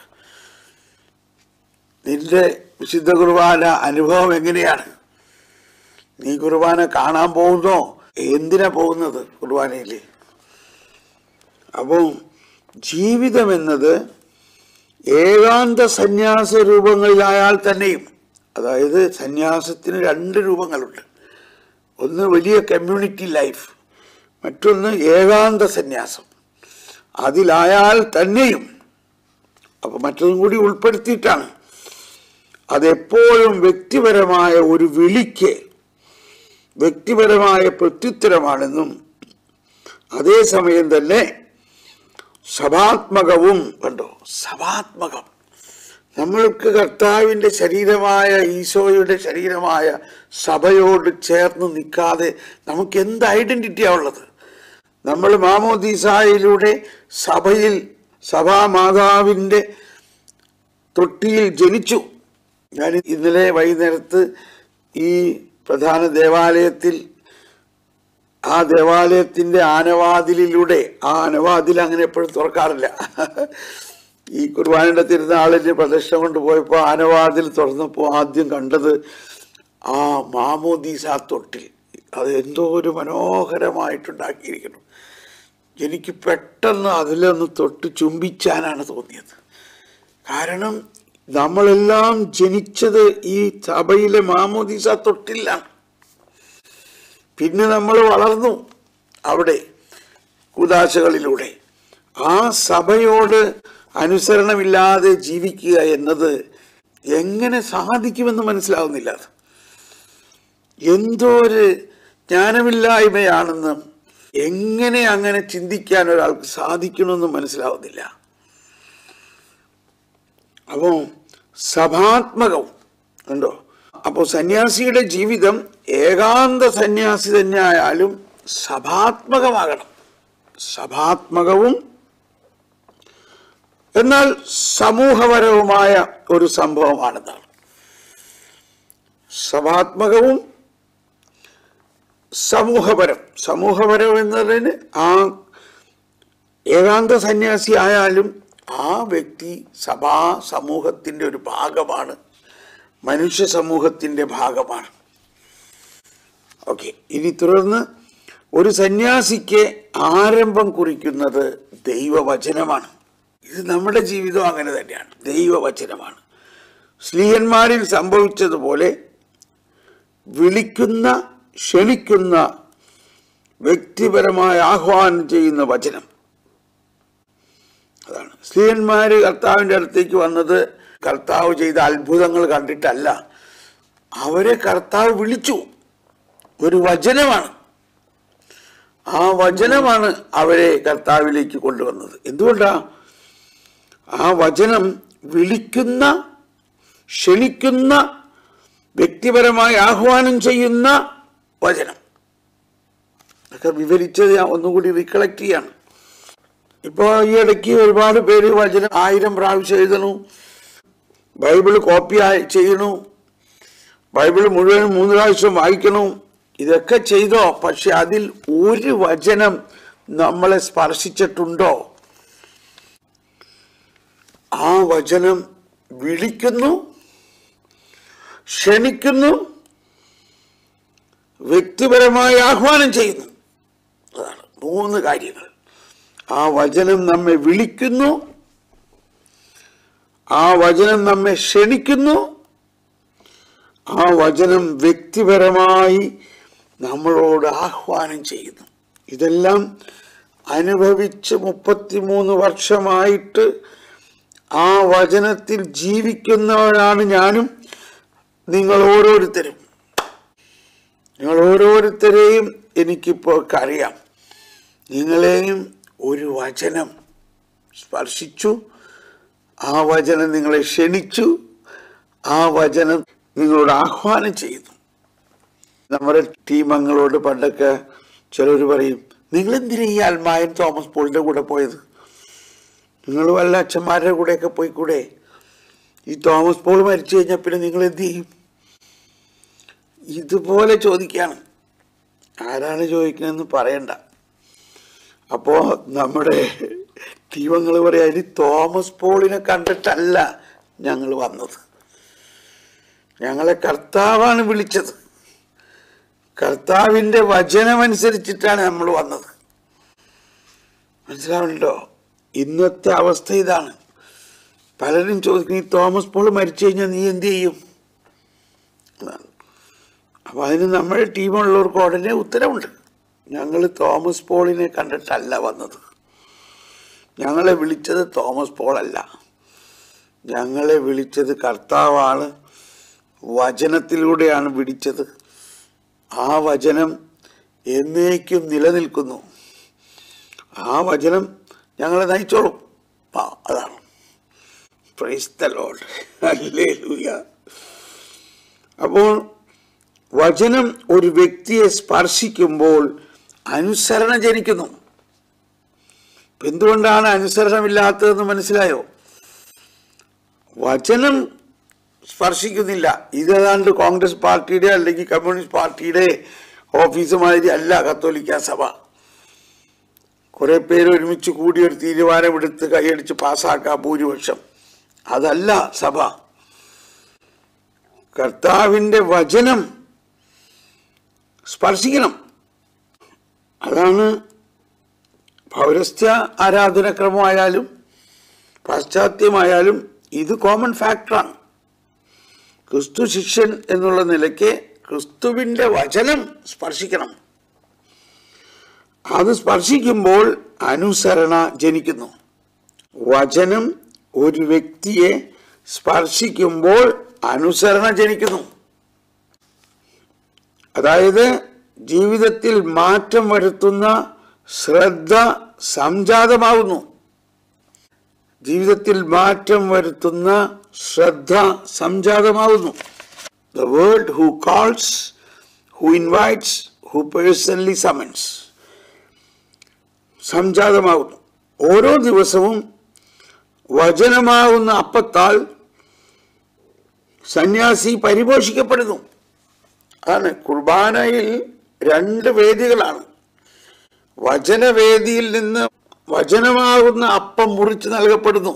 നിന്റെ വിശുദ്ധ കുർബാന അനുഭവം എങ്ങനെയാണ്? നീ കുർബാന കാണാൻ പോകുന്നോ? എന്തിനാ പോകുന്നത് കുർബാനയിൽ? അപ്പോൾ ജീവിതം എന്നത് ഏകാന്ത സന്യാസ രൂപങ്ങളിലായാൽ തന്നെയും, അതായത് സന്യാസത്തിന് രണ്ട് രൂപങ്ങളുണ്ട്. ഒന്ന് വലിയ കമ്മ്യൂണിറ്റി ലൈഫ്, മറ്റൊന്ന് ഏകാന്ത സന്യാസം. അതിലായാൽ തന്നെയും, അപ്പം മറ്റതും കൂടി ഉൾപ്പെടുത്തിയിട്ടാണ്, അതെപ്പോഴും വ്യക്തിപരമായ ഒരു വിളിക്ക് വ്യക്തിപരമായ പ്രത്യുത്തരമാണെന്നും അതേസമയം തന്നെ സഭാത്മകവും. കണ്ടോ, സഭാത്മകം. നമ്മൾക്ക് കർത്താവിൻ്റെ ശരീരമായ ഈശോയുടെ ശരീരമായ സഭയോട് ചേർന്ന് നിൽക്കാതെ നമുക്ക് എന്ത് ഐഡൻറ്റിറ്റിയാണ് ഉള്ളത്? നമ്മൾ മാമോദീസായിലൂടെ സഭയിൽ സഭാമാതാവിൻ്റെ തൊട്ടിയിൽ ജനിച്ചു. ഞാൻ ഇന്നലെ വൈകുന്നേരത്ത് ഈ പ്രധാന ദേവാലയത്തിൽ, ആ ദേവാലയത്തിൻ്റെ ആനവാതിലിലൂടെ, ആ ആനവാതിൽ അങ്ങനെ എപ്പോഴും തുറക്കാറില്ല, ഈ കുർബാനയുടെ തിരുനാളിന് പ്രദക്ഷിണം കൊണ്ടുപോയപ്പോൾ ആനവാതിൽ തുറന്നപ്പോൾ ആദ്യം കണ്ടത് ആ മാമോദീസ തൊട്ടിൽ. അത് എന്തോ ഒരു മനോഹരമായിട്ടുണ്ടാക്കിയിരിക്കുന്നു. എനിക്ക് പെട്ടെന്ന് അതിലൊന്ന് തൊട്ട് ചുംബിച്ചാനാണ് തോന്നിയത്. കാരണം നമ്മളെല്ലാം ജനിച്ചത് ഈ സഭയിലെ മാമോദീസ തൊട്ടിലാണ്. പിന്നെ നമ്മൾ വളർന്നു അവിടെ കൂദാശകളിലൂടെ. ആ സഭയോട് അനുസരണമില്ലാതെ ജീവിക്കുക എന്നത് എങ്ങനെ സാധിക്കുമെന്ന് മനസ്സിലാവുന്നില്ല. അത് എന്തോ ഒരു ജ്ഞാനമില്ലായ്മയാണെന്ന്, എങ്ങനെ അങ്ങനെ ചിന്തിക്കാൻ ഒരാൾക്ക് സാധിക്കണമെന്ന് മനസ്സിലാവുന്നില്ല. അപ്പോൾ സഭാത്മകവും ഉണ്ടോ? അപ്പോൾ സന്യാസിയുടെ ജീവിതം ഏകാന്ത സന്യാസി തന്നെ ആയാലും സഭാത്മകമാകണം. സഭാത്മകവും എന്നാൽ സമൂഹപരവുമായ ഒരു സംഭവമാണെന്നാണ്. സഭാത്മകവും സമൂഹപരം. സമൂഹപരം എന്നതിന് ആ ഏകാന്ത സന്യാസി ആയാലും ആ വ്യക്തി സഭാ സമൂഹത്തിൻ്റെ ഒരു ഭാഗമാണ്, മനുഷ്യ സമൂഹത്തിൻ്റെ ഭാഗമാണ്. ഓക്കെ, ഇനി തുടർന്ന് ഒരു സന്യാസിക്ക് ആരംഭം കുറിക്കുന്നത് ദൈവവചനമാണ്. ഇത് നമ്മുടെ ജീവിതം അങ്ങനെ തന്നെയാണ്, ദൈവവചനമാണ്. സ്ലീഹന്മാരിൽ സംഭവിച്ചതുപോലെ വിളിക്കുന്ന, ക്ഷണിക്കുന്ന, വ്യക്തിപരമായ ആഹ്വാനം ചെയ്യുന്ന വചനം. അതാണ് സ്ലീഹന്മാർ കർത്താവിൻ്റെ അടുത്തേക്ക് വന്നത് കർത്താവ് ചെയ്ത അത്ഭുതങ്ങൾ കണ്ടിട്ടല്ല, അവരെ കർത്താവ് വിളിച്ചു. ഒരു വചനമാണ്, ആ വചനമാണ് അവരെ കർത്താവിലേക്ക് കൊണ്ടുവന്നത്. എന്തുകൊണ്ടാ? ആ വചനം വിളിക്കുന്ന, ക്ഷണിക്കുന്ന, വ്യക്തിപരമായി ആഹ്വാനം ചെയ്യുന്ന വചനം. അതൊക്കെ വിവരിച്ചത് ഞാൻ ഒന്നുകൂടി റീകളക്ട് ചെയ്യാണ്. ഇപ്പോൾ ഈ ഇടയ്ക്ക് ഒരുപാട് പേര് വചനം ആയിരം പ്രാവശ്യം എഴുതണു, ബൈബിൾ കോപ്പി ചെയ്യണു, ബൈബിൾ മുഴുവൻ മൂന്ന് പ്രാവശ്യം വായിക്കണു. ഇതൊക്കെ ചെയ്തോ, പക്ഷെ അതിൽ ഒരു വചനം നമ്മളെ സ്പർശിച്ചിട്ടുണ്ടോ? ആ വചനം വിളിക്കുന്നു, ക്ഷണിക്കുന്നു, വ്യക്തിപരമായി ആഹ്വാനം ചെയ്യുന്നു. അതാണ് മൂന്ന് കാര്യങ്ങൾ. ആ വചനം നമ്മെ വിളിക്കുന്നു, ആ വചനം നമ്മെ ക്ഷണിക്കുന്നു, ആ വചനം വ്യക്തിപരമായി നമ്മളോട് ആഹ്വാനം ചെയ്യുന്നു. ഇതെല്ലാം അനുഭവിച്ച് മുപ്പത്തിമൂന്ന് വർഷമായിട്ട് ആ വചനത്തിൽ ജീവിക്കുന്നവരാണ് ഞാനും നിങ്ങൾ ഓരോരുത്തരും. നിങ്ങൾ ഓരോരുത്തരെയും എനിക്കിപ്പോൾ അറിയാം. നിങ്ങളെയും ഒരു വചനം സ്പർശിച്ചു, ആ വചനം നിങ്ങളെ ക്ഷണിച്ചു, ആ വചനം നിങ്ങളോട് ആഹ്വാനം ചെയ്യുന്നു. നമ്മുടെ ടീം അംഗങ്ങളോട് പണ്ടൊക്കെ ചിലർ പറയും, നിങ്ങളെന്തിനാ ഈ അൽമായൻ തോമസ് പോളിൻ്റെ കൂടെ പോയത്? നിങ്ങൾ വല്ല അച്ഛന്മാരുടെ കൂടെയൊക്കെ പോയിക്കൂടെ? ഈ തോമസ് പോൾ മരിച്ചു കഴിഞ്ഞാൽ പിന്നെ നിങ്ങൾ എന്ത് ചെയ്യും? ഇതുപോലെ ചോദിക്കുകയാണ്. ആരാണ് ചോദിക്കുന്നതെന്ന് പറയണ്ട. അപ്പോൾ നമ്മുടെ ടീമങ്ങൾ പറയാം, ഇനി തോമസ് പോളിനെ കണ്ടിട്ടല്ല ഞങ്ങൾ വന്നത്, ഞങ്ങളെ കർത്താവാണ് വിളിച്ചത്, കർത്താവിൻ്റെ വചനമനുസരിച്ചിട്ടാണ് നമ്മൾ വന്നത്. മനസ്സിലാവുന്നുണ്ടോ? ഇന്നത്തെ അവസ്ഥ ഇതാണ്. പലരും ചോദിക്കും, ഈ തോമസ് പോൾ മരിച്ചു കഴിഞ്ഞാൽ നീ എന്ത് ചെയ്യും? അപ്പോൾ അതിന് നമ്മുടെ ടീമുള്ളവർക്ക് ഉടനെ ഉത്തരവുണ്ട്. ഞങ്ങൾ തോമസ് പോളിനെ കണ്ടിട്ടല്ല വന്നത്, ഞങ്ങളെ വിളിച്ചത് തോമസ് പോളല്ല, ഞങ്ങളെ വിളിച്ചത് കർത്താവാണ്, വചനത്തിലൂടെയാണ് വിളിച്ചത്. ആ വചനം എന്നേക്കും നിലനിൽക്കുന്നു. ആ വചനം ഞങ്ങളെ നയിച്ചോളും. ആ അതാണ്. Praise the lord. ഹല്ലേലൂയ. അപ്പോൾ വചനം ഒരു വ്യക്തിയെ സ്പർശിക്കുമ്പോൾ അനുസരണ ജനിക്കുന്നു. എന്തുകൊണ്ടാണ് അനുസരണമില്ലാത്തതെന്ന് മനസ്സിലായോ? വചനം സ്പർശിക്കുന്നില്ല. ഇതേതാണ്ട് കോൺഗ്രസ് പാർട്ടിയുടെ അല്ലെങ്കിൽ കമ്മ്യൂണിസ്റ്റ് പാർട്ടിയുടെ ഓഫീസ് മാതിരി അല്ല കത്തോലിക്ക സഭ. കുറെ പേര് ഒരുമിച്ച് കൂടി ഒരു തീരുമാനമെടുത്ത് കൈയടിച്ച് പാസ്സാക്കാം ഭൂരിപക്ഷം. അതല്ല സഭ. കർത്താവിൻ്റെ വചനം സ്പർശിക്കണം. അതാണ് പൗരസ്ത്യ ആരാധനക്രമമായാലും പാശ്ചാത്യമായാലും ഇത് കോമൺ ഫാക്ടറാണ്. ക്രിസ്തു ശിഷ്യൻ എന്നുള്ള നിലയ്ക്ക് ക്രിസ്തുവിൻ്റെ വചനം സ്പർശിക്കണം. അത് സ്പർശിക്കുമ്പോൾ അനുസരണ ജനിക്കുന്നു. വചനം ഒരു വ്യക്തിയെ സ്പർശിക്കുമ്പോൾ അനുസരണ ജനിക്കുന്നു. അതായത് ജീവിതത്തിൽ മാറ്റം വരുത്തുന്ന ശ്രദ്ധ സംജാതമാകുന്നു. ജീവിതത്തിൽ മാറ്റം വരുത്തുന്ന ശ്രദ്ധ സംജാതമാകുന്നു. The word who calls, who invites, who personally summons. സംജാതമാകുന്നു. ഓരോ ദിവസവും വചനമാകുന്ന അപ്പത്താൽ സന്യാസി പരിപോഷിക്കപ്പെടുന്നു. അതാണ് കുർബാനയിൽ രണ്ട് വേദികളാണ്. വചനവേദിയിൽ നിന്ന് വചനമാകുന്ന അപ്പം മുറിച്ച് നൽകപ്പെടുന്നു.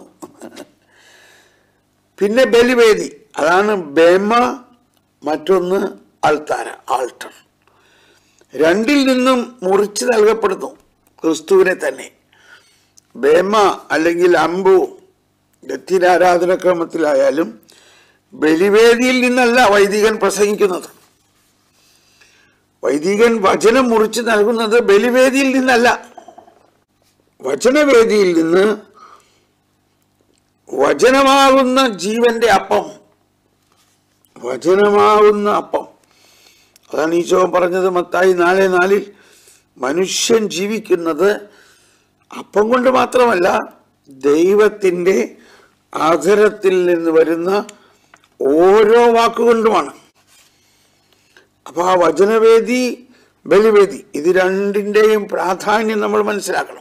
പിന്നെ ബലിവേദി, അതാണ് ബേമ, മറ്റൊന്ന് അൾത്താര, ആൾട്ടർ. രണ്ടിൽ നിന്നും മുറിച്ച് നൽകപ്പെടുന്നു ക്രിസ്തുവിനെ തന്നെ. ബേമ അല്ലെങ്കിൽ അമ്പു ലത്തീൻ ആരാധനക്രമത്തിലായാലും ബലിവേദിയിൽ നിന്നല്ല വൈദികൻ പ്രസംഗിക്കുന്നത്. വൈദികൻ വചനം മുറിച്ച് നൽകുന്നത് ബലിവേദിയിൽ നിന്നല്ല, വചനവേദിയിൽ നിന്ന് വചനമാകുന്ന ജീവന്റെ അപ്പം, വചനമാകുന്ന അപ്പം. അതാണ് ഈശോ പറഞ്ഞത് മത്തായി നാല് നാലിൽ, മനുഷ്യൻ ജീവിക്കുന്നത് അപ്പം കൊണ്ട് മാത്രമല്ല, ദൈവത്തിൻ്റെ ആധരത്തിൽ നിന്ന് വരുന്ന ഓരോ വാക്കുകൊണ്ടുമാണ്. അപ്പൊ ആ വചനവേദി, ബലിവേദി, ഇത് രണ്ടിൻ്റെയും പ്രാധാന്യം നമ്മൾ മനസ്സിലാക്കണം.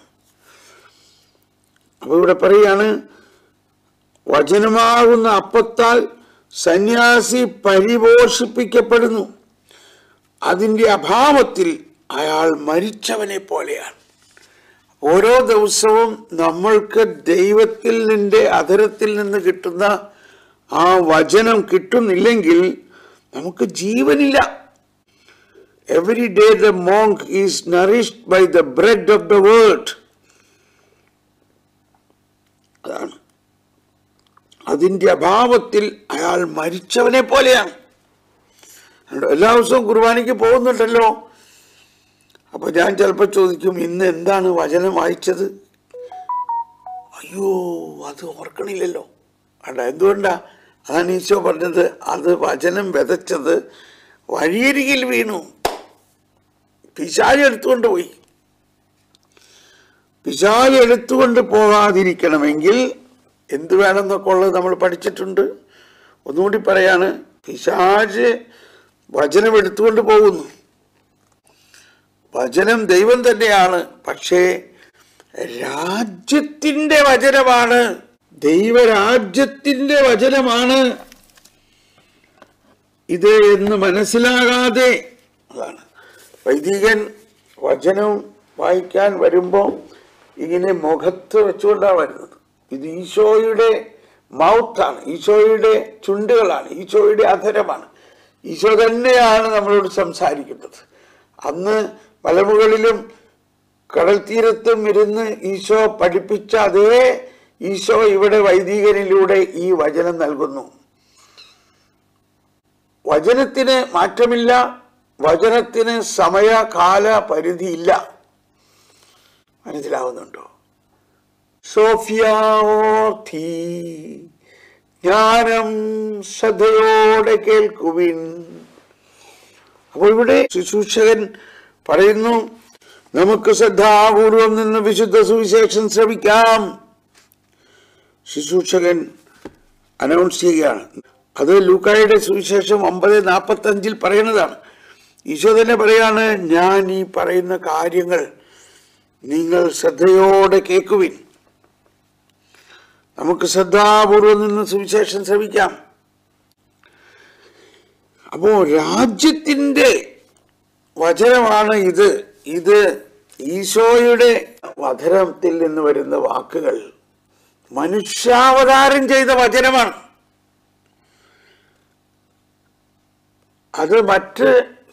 അപ്പൊ ഇവിടെ പറയാണ്, വചനമാകുന്ന അപ്പത്താൽ സന്യാസി പരിപോഷിപ്പിക്കപ്പെടുന്നു. അതിൻ്റെ അഭാവത്തിൽ അയാൾ മരിച്ചവനെ പോലെയാണ്. ഓരോ ദിവസവും നമ്മൾക്ക് ദൈവത്തിൽ നിന്റെ അധരത്തിൽ നിന്ന് കിട്ടുന്ന ആ വചനം കിട്ടുന്നില്ലെങ്കിൽ നമുക്ക് ജീവനില്ല. Every day the monk is nourished by the bread of the word. അതാണ്. അതിൻ്റെ അഭാവത്തിൽ അയാൾ മരിച്ചവനെ പോലെയാണ്. എല്ലാ ദിവസവും കുർബാനയ്ക്ക് പോകുന്നുണ്ടല്ലോ. അപ്പൊ ഞാൻ ചിലപ്പോൾ ചോദിക്കും, ഇന്ന് എന്താണ് വചനം വായിച്ചത്? അയ്യോ, അത് ഓർക്കണില്ലല്ലോ. അല്ല, എന്തുകൊണ്ടാ? അതാണ് ഈശോ പറഞ്ഞത്, അത് വചനം വിതച്ചത് വഴിയരികിൽ വീണു, പിശാച് എടുത്തുകൊണ്ട് പോയി. പിശാച് എടുത്തുകൊണ്ട് പോകാതിരിക്കണമെങ്കിൽ എന്ത് വേണമെന്നൊക്കെ ഉള്ളത് നമ്മൾ പഠിച്ചിട്ടുണ്ട്. ഒന്നുകൂടി പറയാണ്, പിശാച് വചനം എടുത്തുകൊണ്ട് പോകുന്നു. വചനം ദൈവം തന്നെയാണ്, പക്ഷേ രാജ്യത്തിൻ്റെ വചനമാണ്, ദൈവരാജ്യത്തിൻ്റെ വചനമാണ് ഇത് എന്ന് മനസ്സിലാകാതെ, അതാണ് വൈദികൻ വചനം വായിക്കാൻ വരുമ്പോൾ ഇങ്ങനെ മുഖത്ത് വെച്ചുകൊണ്ടാണ് വരുന്നത്. ഇത് ഈശോയുടെ മൗത്താണ്, ഈശോയുടെ ചുണ്ടുകളാണ്, ഈശോയുടെ അധരമാണ്. ഈശോ തന്നെയാണ് നമ്മളോട് സംസാരിക്കുന്നത്. അന്ന് മലമുകളിലും കടൽ തീരത്തും ഇരുന്ന് ഈശോ പഠിപ്പിച്ച അതേ ഈശോ ഇവിടെ വൈദികനിലൂടെ ഈ വചനം നൽകുന്നു. വചനത്തിന് മാറ്റമില്ല, വചനത്തിന് സമയകാല പരിധിയില്ല. മനസ്സിലാവുന്നുണ്ടോ? സോഫിയാഥി, ജ്ഞാനം ശ്രദ്ധയോടെ കേൾക്കുവിൻ. അപ്പോൾ ഇവിടെ ശുശ്രൂഷകൻ പറയുന്നു, നമുക്ക് ശ്രദ്ധാപൂർവം നിന്ന് വിശുദ്ധ സുവിശേഷം ശ്രവിക്കാം. ശുശ്രൂഷകൻ അനൗൺസ് ചെയ്യുകയാണ്. അത് ലൂക്കായുടെ സുവിശേഷം ഒമ്പത് നാൽപ്പത്തി അഞ്ചിൽ പറയുന്നതാണ്. ഈശോ തന്നെ പറയാണ്, ഞാൻ ഈ പറയുന്ന കാര്യങ്ങൾ നിങ്ങൾ ശ്രദ്ധയോടെ കേൾക്കുവിൻ. നമുക്ക് ശ്രദ്ധാപൂർവം നിന്ന് സുവിശേഷം ശ്രവിക്കാം. അപ്പോ രാജ്യത്തിൻ്റെ വചനമാണ് ഇത്. ഇത് ഈശോയുടെ വചനത്തിൽ നിന്ന് വരുന്ന വാക്കുകൾ മനുഷ്യാവതാരം ചെയ്ത വചനമാണ്. അത് മറ്റ്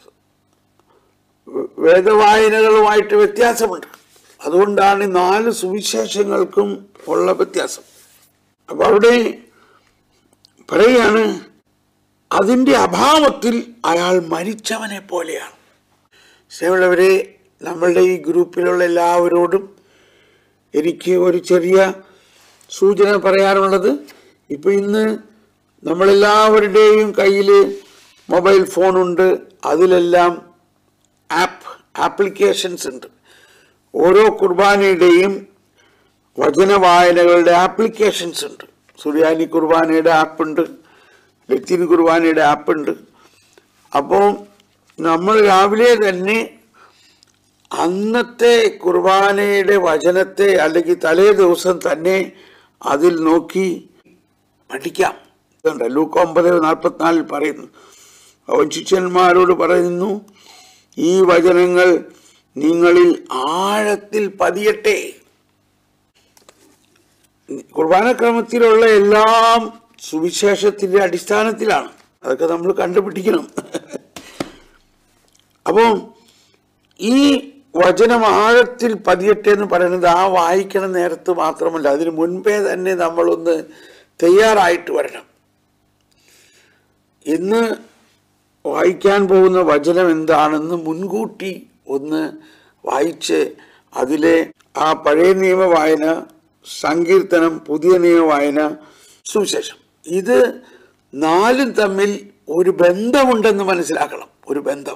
വേദവായനകളുമായിട്ട് വ്യത്യാസമുണ്ട്. അതുകൊണ്ടാണ് നാല് സുവിശേഷങ്ങൾക്കും ഉള്ള വ്യത്യാസം. അപ്പൊ അവിടെ പറയുകയാണ്, അതിൻ്റെ അഭാവത്തിൽ അയാൾ മരിച്ചവനെ പോലെയാണ്. സ്നേഹമുള്ളവരെ, നമ്മളുടെ ഈ ഗ്രൂപ്പിലുള്ള എല്ലാവരോടും എനിക്ക് ഒരു ചെറിയ സൂചന പറയാനുള്ളത്, ഇപ്പം ഇന്ന് നമ്മളെല്ലാവരുടെയും കയ്യിൽ മൊബൈൽ ഫോണുണ്ട്. അതിലെല്ലാം ആപ്പ് ആപ്ലിക്കേഷൻസ് ഉണ്ട്. ഓരോ കുർബാനയുടെയും വചനവായനകളുടെ ആപ്ലിക്കേഷൻസ് ഉണ്ട്. സുറിയാനി കുർബാനയുടെ ആപ്പുണ്ട്, ലത്തീൻ കുർബാനയുടെ ആപ്പുണ്ട്. അപ്പോൾ നമ്മൾ രാവിലെ തന്നെ അന്നത്തെ കുർബാനയുടെ വചനത്തെ അല്ലെങ്കിൽ തലേ ദിവസം തന്നെ അതിൽ നോക്കി പഠിക്കാം. ലൂക്ക ഒമ്പത് നാൽപ്പത്തിനാലിൽ പറയുന്നു, അവൻ ശിഷ്യന്മാരോട് പറയുന്നു, ഈ വചനങ്ങൾ നിങ്ങളിൽ ആഴത്തിൽ പതിയട്ടെ. കുർബാനക്രമത്തിലുള്ള എല്ലാം സുവിശേഷത്തിന്റെ അടിസ്ഥാനത്തിലാണ്. അതൊക്കെ നമ്മൾ കണ്ടുപിടിക്കണം. അപ്പോൾ ഈ വചനം ആഴത്തിൽ പതിയട്ടെ എന്ന് പറയുന്നത് ആ വായിക്കണ നേരത്ത് മാത്രമല്ല, അതിന് മുൻപേ തന്നെ നമ്മളൊന്ന് തയ്യാറായിട്ട് വരണം. ഇന്ന് വായിക്കാൻ പോകുന്ന വചനം എന്താണെന്ന് മുൻകൂട്ടി ഒന്ന് വായിച്ച് അതിലെ ആ പഴയ നിയമ വായന, സങ്കീർത്തനം, പുതിയ നിയമ വായന, സുവിശേഷം, ഇത് നാലും തമ്മിൽ ഒരു ബന്ധമുണ്ടെന്ന് മനസ്സിലാക്കണം. ഒരു ബന്ധം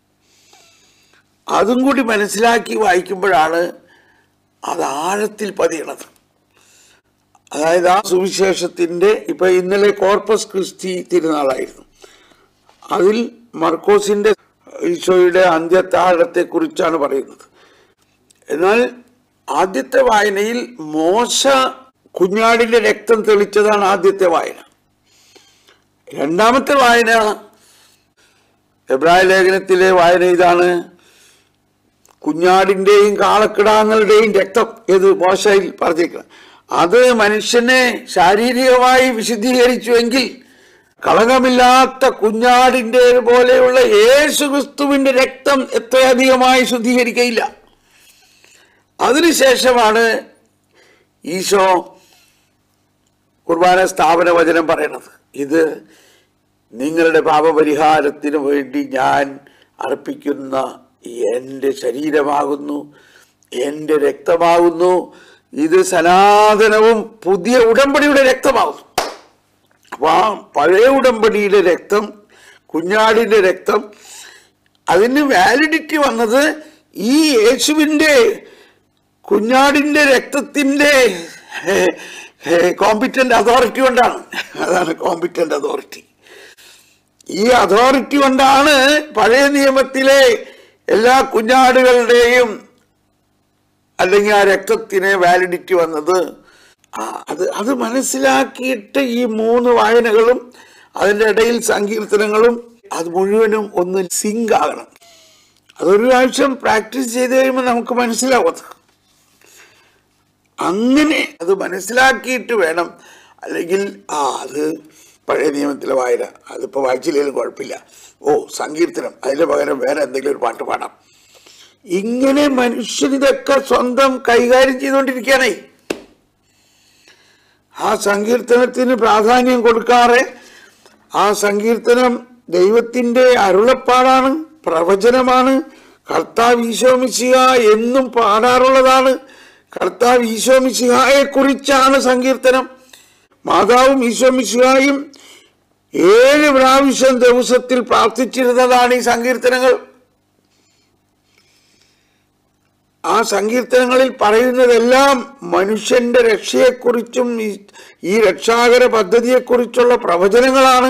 അതും കൂടി മനസ്സിലാക്കി വായിക്കുമ്പോഴാണ് അത് ആഴത്തിൽ പതിയണത്. അതായത് ആ സുവിശേഷത്തിൻ്റെ, ഇപ്പൊ ഇന്നലെ കോർപ്പസ് ക്രിസ്റ്റി തിരുനാളായിരുന്നു. അതിൽ മർക്കോസിന്റെ ഈശോയുടെ അന്ത്യത്താഴത്തെ കുറിച്ചാണ് പറയുന്നത്. എന്നാൽ ആദ്യത്തെ വായനയിൽ മോശ കുഞ്ഞാടിന്റെ രക്തം തെളിച്ചതാണ് ആദ്യത്തെ വായന. രണ്ടാമത്തെ വായന, എബ്രായ ലേഖനത്തിലെ വായന ഇതാണ്, കുഞ്ഞാടിന്റെയും കാളക്കിടാങ്ങളുടെയും രക്തം ഏത് മോശയിൽ പറഞ്ഞേക്കണം. അത് മനുഷ്യനെ ശാരീരികമായി വിശുദ്ധീകരിച്ചുവെങ്കിൽ കളങ്കമില്ലാത്ത കുഞ്ഞാടിൻ്റെ പോലെയുള്ള യേശുക്രിസ്തുവിന്റെ രക്തം എത്രയധികമായി ശുദ്ധീകരിക്കയില്ല. അതിനുശേഷമാണ് ഈശോ കുർബാന സ്ഥാപന വചനം പറയണത്. ഇത് നിങ്ങളുടെ പാപപരിഹാരത്തിന് വേണ്ടി ഞാൻ അർപ്പിക്കുന്ന എൻ്റെ ശരീരമാകുന്നു, എൻ്റെ രക്തമാകുന്നു. ഇത് സനാതനവും പുതിയ ഉടമ്പടിയുടെ രക്തമാകുന്നു. അപ്പൊ ആ പഴയ ഉടമ്പടിയുടെ രക്തം, കുഞ്ഞാടിന്റെ രക്തം, അതിന് വാലിഡിറ്റി വന്നത് ഈ യേശുവിൻ്റെ കുഞ്ഞാടിന്റെ രക്തത്തിന്റെ കോമ്പിറ്റന്റ് അതോറിറ്റി കൊണ്ടാണ്. അതാണ് കോമ്പിറ്റന്റ് അതോറിറ്റി. ഈ അതോറിറ്റി കൊണ്ടാണ് പഴയ നിയമത്തിലെ എല്ലാ കുഞ്ഞാടുകളുടെയും അല്ലെങ്കിൽ ആ രക്തത്തിന് വാലിഡിറ്റി വന്നത്. അത് അത് മനസ്സിലാക്കിയിട്ട് ഈ മൂന്ന് വായനകളും അതിൻ്റെ ഇടയിൽ സങ്കീർത്തനങ്ങളും അത് മുഴുവനും ഒന്ന് സിങ്ക് ആകണം. അതൊരു പ്രാവശ്യം പ്രാക്ടീസ് ചെയ്ത് കഴിയുമ്പോൾ നമുക്ക് മനസ്സിലാവും. അങ്ങനെ അത് മനസ്സിലാക്കിയിട്ട് വേണം. അല്ലെങ്കിൽ ആ അത് പഴയ നിയമത്തിലെ വായന, അതിപ്പോൾ വായിച്ചില്ലെങ്കിലും കുഴപ്പമില്ല, ഓ സങ്കീർത്തനം, അതിന് പകരം വേറെ എന്തെങ്കിലും ഒരു പാട്ട് പാടാം. ഇങ്ങനെ മനുഷ്യനിതൊക്കെ സ്വന്തം കൈകാര്യം ചെയ്തുകൊണ്ടിരിക്കുകയാണേ. ആ സങ്കീർത്തനത്തിന് പ്രാധാന്യം കൊടുക്കാറ്, ആ സങ്കീർത്തനം ദൈവത്തിൻ്റെ അരുളപ്പാടാണ്, പ്രവചനമാണ്. കർത്താവ് ഈശോ മിശിഹ എന്നും പാടാറുള്ളതാണ്. കർത്താവ് ഈശോ മിശിഹായെ കുറിച്ചാണ് സങ്കീർത്തനം. മാതാവും ഈശോ മിശിഹായും ഏഴ് പ്രാവശ്യം ദിവസത്തിൽ പ്രാർത്ഥിച്ചിരുന്നതാണ് ഈ സങ്കീർത്തനങ്ങൾ. ആ സങ്കീർത്തനങ്ങളിൽ പറയുന്നതെല്ലാം മനുഷ്യന്റെ രക്ഷയെക്കുറിച്ചും ഈ രക്ഷാകര പദ്ധതിയെക്കുറിച്ചുള്ള പ്രവചനങ്ങളാണ്.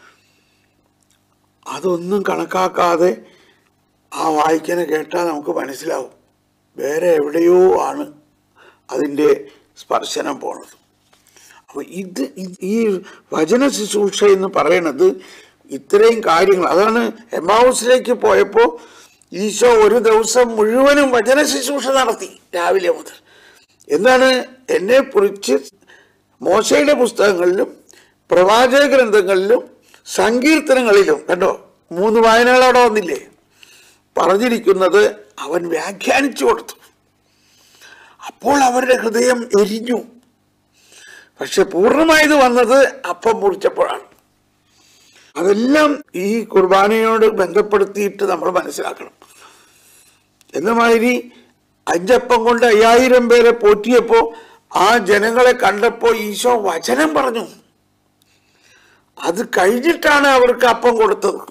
അതൊന്നും കണക്കാക്കാതെ ആ വായിക്കനെ കേട്ടാൽ നമുക്ക് മനസ്സിലാവും വേറെ എവിടെയോ ആണ് അതിൻ്റെ സ്പർശനം പോണത്. അപ്പോൾ ഇത് ഈ വചന ശുശ്രൂഷ എന്ന് പറയുന്നത് ഇത്രയും കാര്യങ്ങൾ. അതാണ് എമ്മാവൂസിലേക്ക് പോയപ്പോൾ ഈശോ ഒരു ദിവസം മുഴുവനും വചന ശുശ്രൂഷ നടത്തി രാവിലെ മുതൽ. എന്താണ് എന്നെ കുറിച്ച് മോശയുടെ പുസ്തകങ്ങളിലും പ്രവാചക ഗ്രന്ഥങ്ങളിലും സങ്കീർത്തനങ്ങളിലും കണ്ടോ, മൂന്ന് വായനകൾ അവിടെ വന്നില്ലേ, പറഞ്ഞിരിക്കുന്നത് അവൻ വ്യാഖ്യാനിച്ചു കൊടുത്തു. അപ്പോൾ അവരുടെ ഹൃദയം എരിഞ്ഞു. പക്ഷെ പൂർണ്ണമായത് വന്നത് അപ്പം മുറിച്ചപ്പോഴാണ്. അതെല്ലാം ഈ കുർബാനയോട് ബന്ധപ്പെടുത്തിയിട്ട് നമ്മൾ മനസ്സിലാക്കണം. എന്നമാതിരി അഞ്ചപ്പം കൊണ്ട് അയ്യായിരം പേരെ പോറ്റിയപ്പോൾ ആ ജനങ്ങളെ കണ്ടപ്പോൾ ഈശോ വചനം പറഞ്ഞു. അത് കഴിഞ്ഞിട്ടാണ് അവർക്ക് അപ്പം കൊടുത്തത്.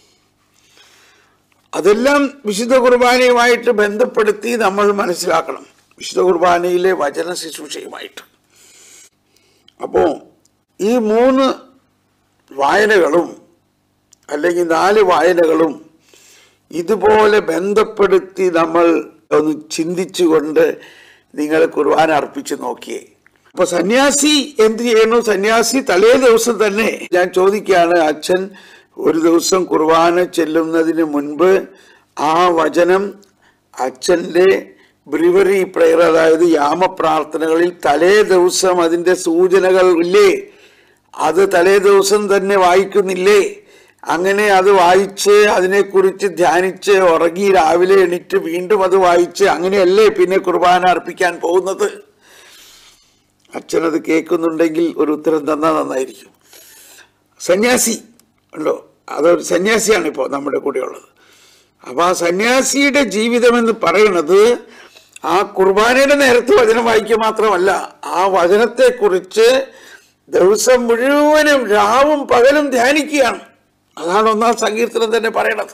അതെല്ലാം വിശുദ്ധ കുർബാനയുമായിട്ട് ബന്ധപ്പെടുത്തി നമ്മൾ മനസ്സിലാക്കണം, വിശുദ്ധ കുർബാനയിലെ വചന ശുശ്രൂഷയുമായിട്ട്. അപ്പോൾ ഈ മൂന്ന് വായനകളും അല്ലെങ്കിൽ നാല് വായനകളും ഇതുപോലെ ബന്ധപ്പെടുത്തി നമ്മൾ ഒന്ന് ചിന്തിച്ചുകൊണ്ട് നിങ്ങൾ കുർബാന അർപ്പിച്ച് നോക്കിയേ. അപ്പൊ സന്യാസി എന്ത് ചെയ്യണു? സന്യാസി തലേ ദിവസം തന്നെ, ഞാൻ ചോദിക്കുകയാണ്, അച്ഛൻ ഒരു ദിവസം കുർബാന ചെല്ലുന്നതിന് മുൻപ് ആ വചനം അച്ഛൻ്റെ ബ്രിവറി പ്രയർ, അതായത് യാമപ്രാർത്ഥനകളിൽ തലേ ദിവസം അതിൻ്റെ സൂചനകൾ ഇല്ലേ, അത് തലേ ദിവസം തന്നെ വായിക്കുന്നില്ലേ? അങ്ങനെ അത് വായിച്ച് അതിനെക്കുറിച്ച് ധ്യാനിച്ച് ഉറങ്ങി രാവിലെ എണീറ്റ് വീണ്ടും അത് വായിച്ച് അങ്ങനെയല്ലേ പിന്നെ കുർബാന അർപ്പിക്കാൻ പോകുന്നത്? അച്ഛനത് കേൾക്കുന്നുണ്ടെങ്കിൽ ഒരു ഉത്തരം തന്നാൽ നന്നായിരിക്കും. സന്യാസി ഉണ്ടോ? അതൊരു സന്യാസിയാണ് ഇപ്പോൾ നമ്മുടെ കൂടെ ഉള്ളത്. അപ്പൊ ആ സന്യാസിയുടെ ജീവിതം എന്ന് പറയുന്നത് ആ കുർബാനയുടെ നേരത്ത് വചനം വായിക്കുക മാത്രമല്ല, ആ വചനത്തെക്കുറിച്ച് ദിവസം മുഴുവനും രാവും പകലും ധ്യാനിക്കുകയാണ്. അതാണ് ഒന്നാം സങ്കീർത്തനം തന്നെ പറയണത്.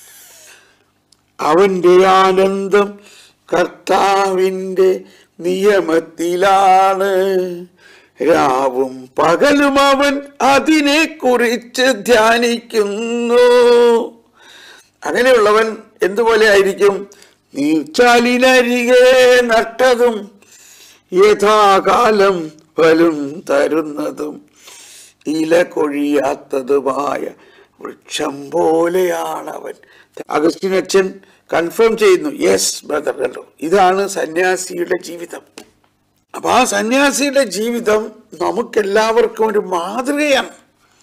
അവന്റെ ആനന്ദം കർത്താവിൻ്റെ നിയമത്തിലാണ്, രാവും പകലും അവൻ അതിനെ കുറിച്ച് ധ്യാനിക്കുന്നു. അങ്ങനെയുള്ളവൻ എന്തുപോലെ ആയിരിക്കും? നീർച്ചാലിനരികെ നട്ടതും യഥാകാലം ഫലം തരുന്നതും ഇല കൊഴിയാത്തതുമായ വൃക്ഷം പോലെയാണ് അവൻ. അഗസ്റ്റിൻ അച്ഛൻ കൺഫേം ചെയ്യുന്നു. യെസ് ബ്രദർ, കണ്ടോ, ഇതാണ് സന്യാസിയുടെ ജീവിതം. അപ്പൊ ആ സന്യാസിയുടെ ജീവിതം നമുക്കെല്ലാവർക്കും ഒരു മാതൃകയാണ്.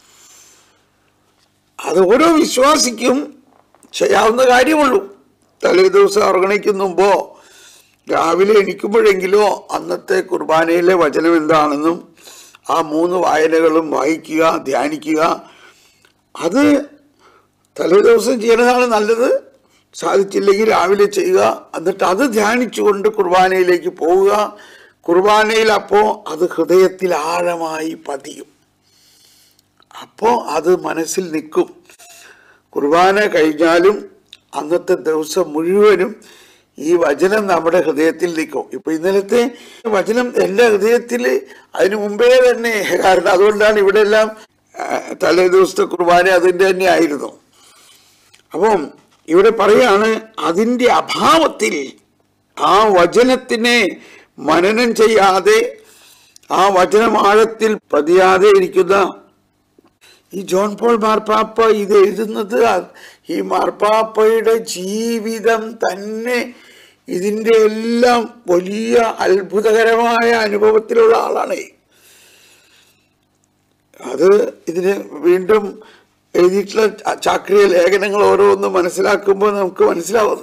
അത് ഓരോ വിശ്വാസിക്കും ചെയ്യാവുന്ന കാര്യമുള്ളൂ. തലേ ദിവസം ഉറങ്ങണിക്കുന്നുമ്പോ രാവിലെ എണീക്കുമ്പോഴെങ്കിലോ അന്നത്തെ കുർബാനയിലെ വചനം എന്താണെന്നും ആ മൂന്ന് വായനകളും വായിക്കുക, ധ്യാനിക്കുക. അത് തലേ ദിവസം ചെയ്യുന്നതാണ് നല്ലത്. സാധിച്ചില്ലെങ്കിൽ രാവിലെ ചെയ്യുക. എന്നിട്ട് അത് ധ്യാനിച്ചുകൊണ്ട് കുർബാനയിലേക്ക് പോവുക. കുർബാനയിൽ അപ്പോൾ അത് ഹൃദയത്തിൽ ആഴമായി പതിയും. അപ്പോൾ അത് മനസ്സിൽ നിൽക്കും. കുർബാന കഴിഞ്ഞാലും അന്നത്തെ ദിവസം മുഴുവനും ഈ വചനം നമ്മുടെ ഹൃദയത്തിൽ നിൽക്കും. ഇപ്പൊ ഇന്നലത്തെ വചനം എൻ്റെ ഹൃദയത്തിൽ അതിനു മുമ്പേ തന്നെ, കാരണം അതുകൊണ്ടാണ് ഇവിടെ എല്ലാം തലേ ദിവസത്തെ കുർബാന അതിൻ്റെ തന്നെ ആയിരുന്നു. അപ്പം ഇവിടെ പറയാണ്, അതിൻ്റെ അഭാവത്തിൽ ആ വചനത്തിനെ മനനം ചെയ്യാതെ, ആ വചനം ആഴത്തിൽ പതിയാതെ ഇരിക്കുന്ന ഈ ജോൺ പോൾ മാർപ്പാപ്പ ഇത് എഴുതുന്നത്, ഈ മാർപ്പാപ്പയുടെ ജീവിതം തന്നെ ഇതിൻ്റെ എല്ലാം വലിയ അത്ഭുതകരമായ അനുഭവത്തിലുള്ള ആളാണ്. അത് ഇതിന് വീണ്ടും എഴുതിയിട്ടുള്ള ചാക്രിക ലേഖനങ്ങൾ ഓരോന്നും മനസ്സിലാക്കുമ്പോൾ നമുക്ക് മനസ്സിലാവുന്നത്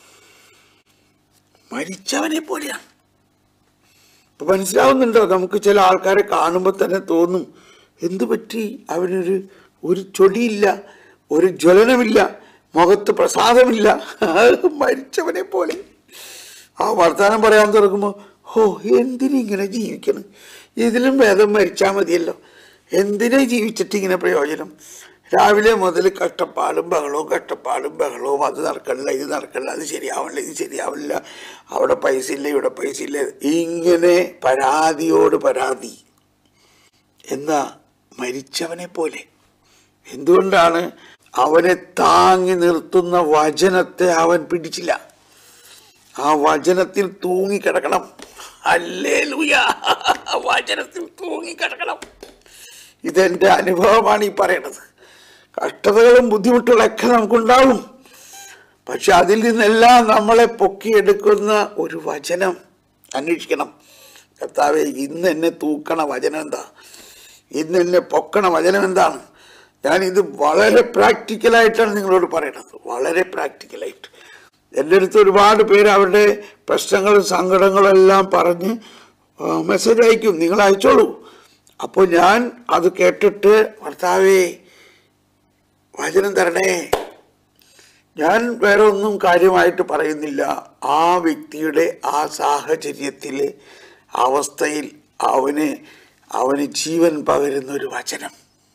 മരിച്ചവനെ പോലെയാണ്. ഇപ്പൊ മനസ്സിലാവുന്നുണ്ടോ? നമുക്ക് ചില ആൾക്കാരെ കാണുമ്പോൾ തന്നെ തോന്നും, എന്തു പറ്റി അവനൊരു ഒരു ചൊടിയില്ല, ഒരു ജ്വലനമില്ല, മുഖത്ത് പ്രസാദമില്ല, മരിച്ചവനെ പോലെ. ആ വർത്തമാനം പറയാൻ തുടങ്ങുമ്പോൾ, ഹോ എന്തിനിങ്ങനെ ജീവിക്കണം, ഇതിലും ഭേദം മരിച്ചാൽ മതിയല്ലോ, എന്തിനാ ജീവിച്ചിട്ട് ഇങ്ങനെ പ്രയോജനം? രാവിലെ മുതൽ കഷ്ടപ്പാടും ബഹളവും കഷ്ടപ്പാടും ബഹളവും, അത് നടക്കണില്ല, ഇത് നടക്കണില്ല, അത് ശരിയാവണില്ല, ഇത് ശരിയാവില്ല, അവിടെ പൈസ ഇല്ല, ഇവിടെ പൈസ ഇല്ല, ഇങ്ങനെ പരാതിയോട് പരാതി. എന്താ? മരിച്ചവനെ പോലെ. എന്തുകൊണ്ടാണ്? അവനെ താങ്ങി നിർത്തുന്ന വചനത്തെ അവൻ പിടിച്ചില്ല. ആ വചനത്തിൽ തൂങ്ങിക്കിടക്കണം. ഹല്ലേലൂയ! വചനത്തിൽ തൂങ്ങിക്കിടക്കണം. ഇതെന്റെ അനുഭവമാണ് ഈ പറയണത്. കഷ്ടതകളും ബുദ്ധിമുട്ടുകളൊക്കെ നമുക്കുണ്ടാവും. പക്ഷെ അതിൽ നിന്നെല്ലാം നമ്മളെ പൊക്കിയെടുക്കുന്ന ഒരു വചനം അന്വേഷിക്കണം. കർത്താവേ, ഇന്ന് എന്നെ തൂക്കണ വചനം എന്താ? ഇന്ന് എന്നെ പൊക്കണ വചനം എന്താണ്? ഞാനിത് വളരെ പ്രാക്ടിക്കലായിട്ടാണ് നിങ്ങളോട് പറയണത്, വളരെ പ്രാക്ടിക്കലായിട്ട്. എൻ്റെ അടുത്ത് ഒരുപാട് പേര് അവരുടെ പ്രശ്നങ്ങളും സങ്കടങ്ങളും എല്ലാം പറഞ്ഞ് മെസ്സേജ് അയക്കും, നിങ്ങൾ അയച്ചോളൂ. അപ്പോൾ ഞാൻ അത് കേട്ടിട്ട്, കർത്താവേ വചനം തരണേ. ഞാൻ വേറെ ഒന്നും കാര്യമായിട്ട് പറയുന്നില്ല. ആ വ്യക്തിയുടെ ആ സാഹചര്യത്തിലെ അവസ്ഥയിൽ അവന് അവന് ജീവൻ പകരുന്ന ഒരു വചനം.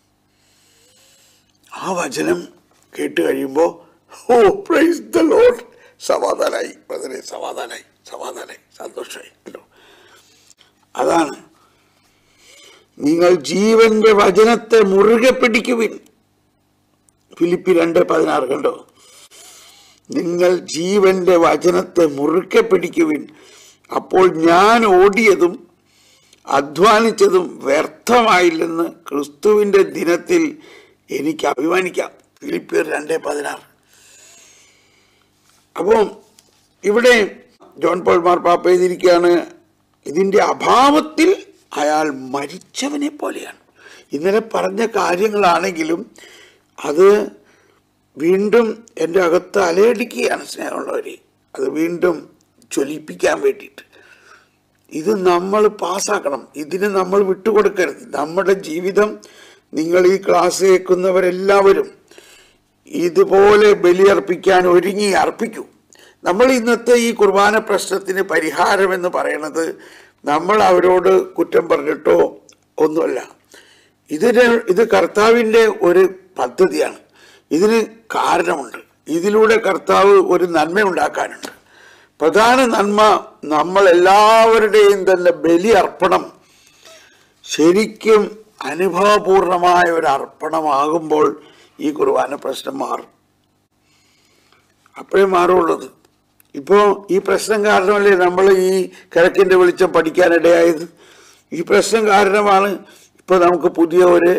ആ വചനം കേട്ട് കഴിയുമ്പോൾ, ഓ പ്രൈസ് ദ ലോർഡ്, സമാധാനായി, വളരെ സമാധാനായി, സമാധാനായി, സന്തോഷമായി. അതാണ് നിങ്ങൾ ജീവന്റെ വചനത്തെ മുറുകെ പിടിക്കുവിൻ. ഫിലിപ്പി രണ്ട് പതിനാറ് കണ്ടോ? നിങ്ങൾ ജീവന്റെ വചനത്തെ മുറുകെ പിടിക്കുവിൻ, അപ്പോൾ ഞാൻ ഓടിയതും അധ്വാനിച്ചതും വ്യർത്ഥമായില്ലെന്ന് ക്രിസ്തുവിൻ്റെ ദിനത്തിൽ എനിക്ക് അഭിമാനിക്കാം. ഫിലിപ്പിയർ രണ്ട് പതിനാറ്. അപ്പോൾ ഇവിടെ ജോൺ പോൾ മാർപ്പാപ്പ എഴുതിയിരിക്കുകയാണ്, ഇതിൻ്റെ അഭാവത്തിൽ അയാൾ മരിച്ചവനെ പോലെയാണ്. ഇന്നലെ പറഞ്ഞ കാര്യങ്ങളാണെങ്കിലും അത് വീണ്ടും എൻ്റെ അകത്ത് അലയടിക്കുകയാണ് സ്നേഹമുള്ളവരെ, അത് വീണ്ടും ജ്വലിപ്പിക്കാൻ വേണ്ടിയിട്ട്. ഇത് നമ്മൾ പാസ്സാക്കണം, ഇതിന് നമ്മൾ വിട്ടുകൊടുക്കരുത്. നമ്മുടെ ജീവിതം, നിങ്ങൾ ഈ ക്ലാസ് കേൾക്കുന്നവരെല്ലാവരും ഇതുപോലെ ബലിയർപ്പിക്കാൻ ഒരുങ്ങി അർപ്പിക്കൂ. നമ്മൾ ഇന്നത്തെ ഈ കുർബാന പ്രശ്നത്തിന് പരിഹാരം എന്ന് പറയുന്നത് നമ്മൾ അവരോട് കുറ്റം പറഞ്ഞിട്ടോ ഒന്നുമല്ല. ഇതിന് ഇത് കർത്താവിൻ്റെ ഒരു പദ്ധതിയാണ്. ഇതിന് കാരണമുണ്ട്. ഇതിലൂടെ കർത്താവ് ഒരു നന്മ ഉണ്ടാക്കാനുണ്ട്. പ്രധാന നന്മ, നമ്മൾ എല്ലാവരുടെയും തന്നെ ബലി അർപ്പണം ശരിക്കും അനുഭവപൂർണമായ ഒരു അർപ്പണമാകുമ്പോൾ ഈ കുർബാന പ്രശ്നം മാറും. അപ്പോഴേ മാറുള്ളത്. ഇപ്പോൾ ഈ പ്രശ്നം കാരണമല്ലേ നമ്മൾ ഈ കിഴക്കിൻ്റെ വെളിച്ചം പഠിക്കാനിടയായത്. ഈ പ്രശ്നം കാരണമാണ് ഇപ്പോൾ നമുക്ക് പുതിയ ഒരു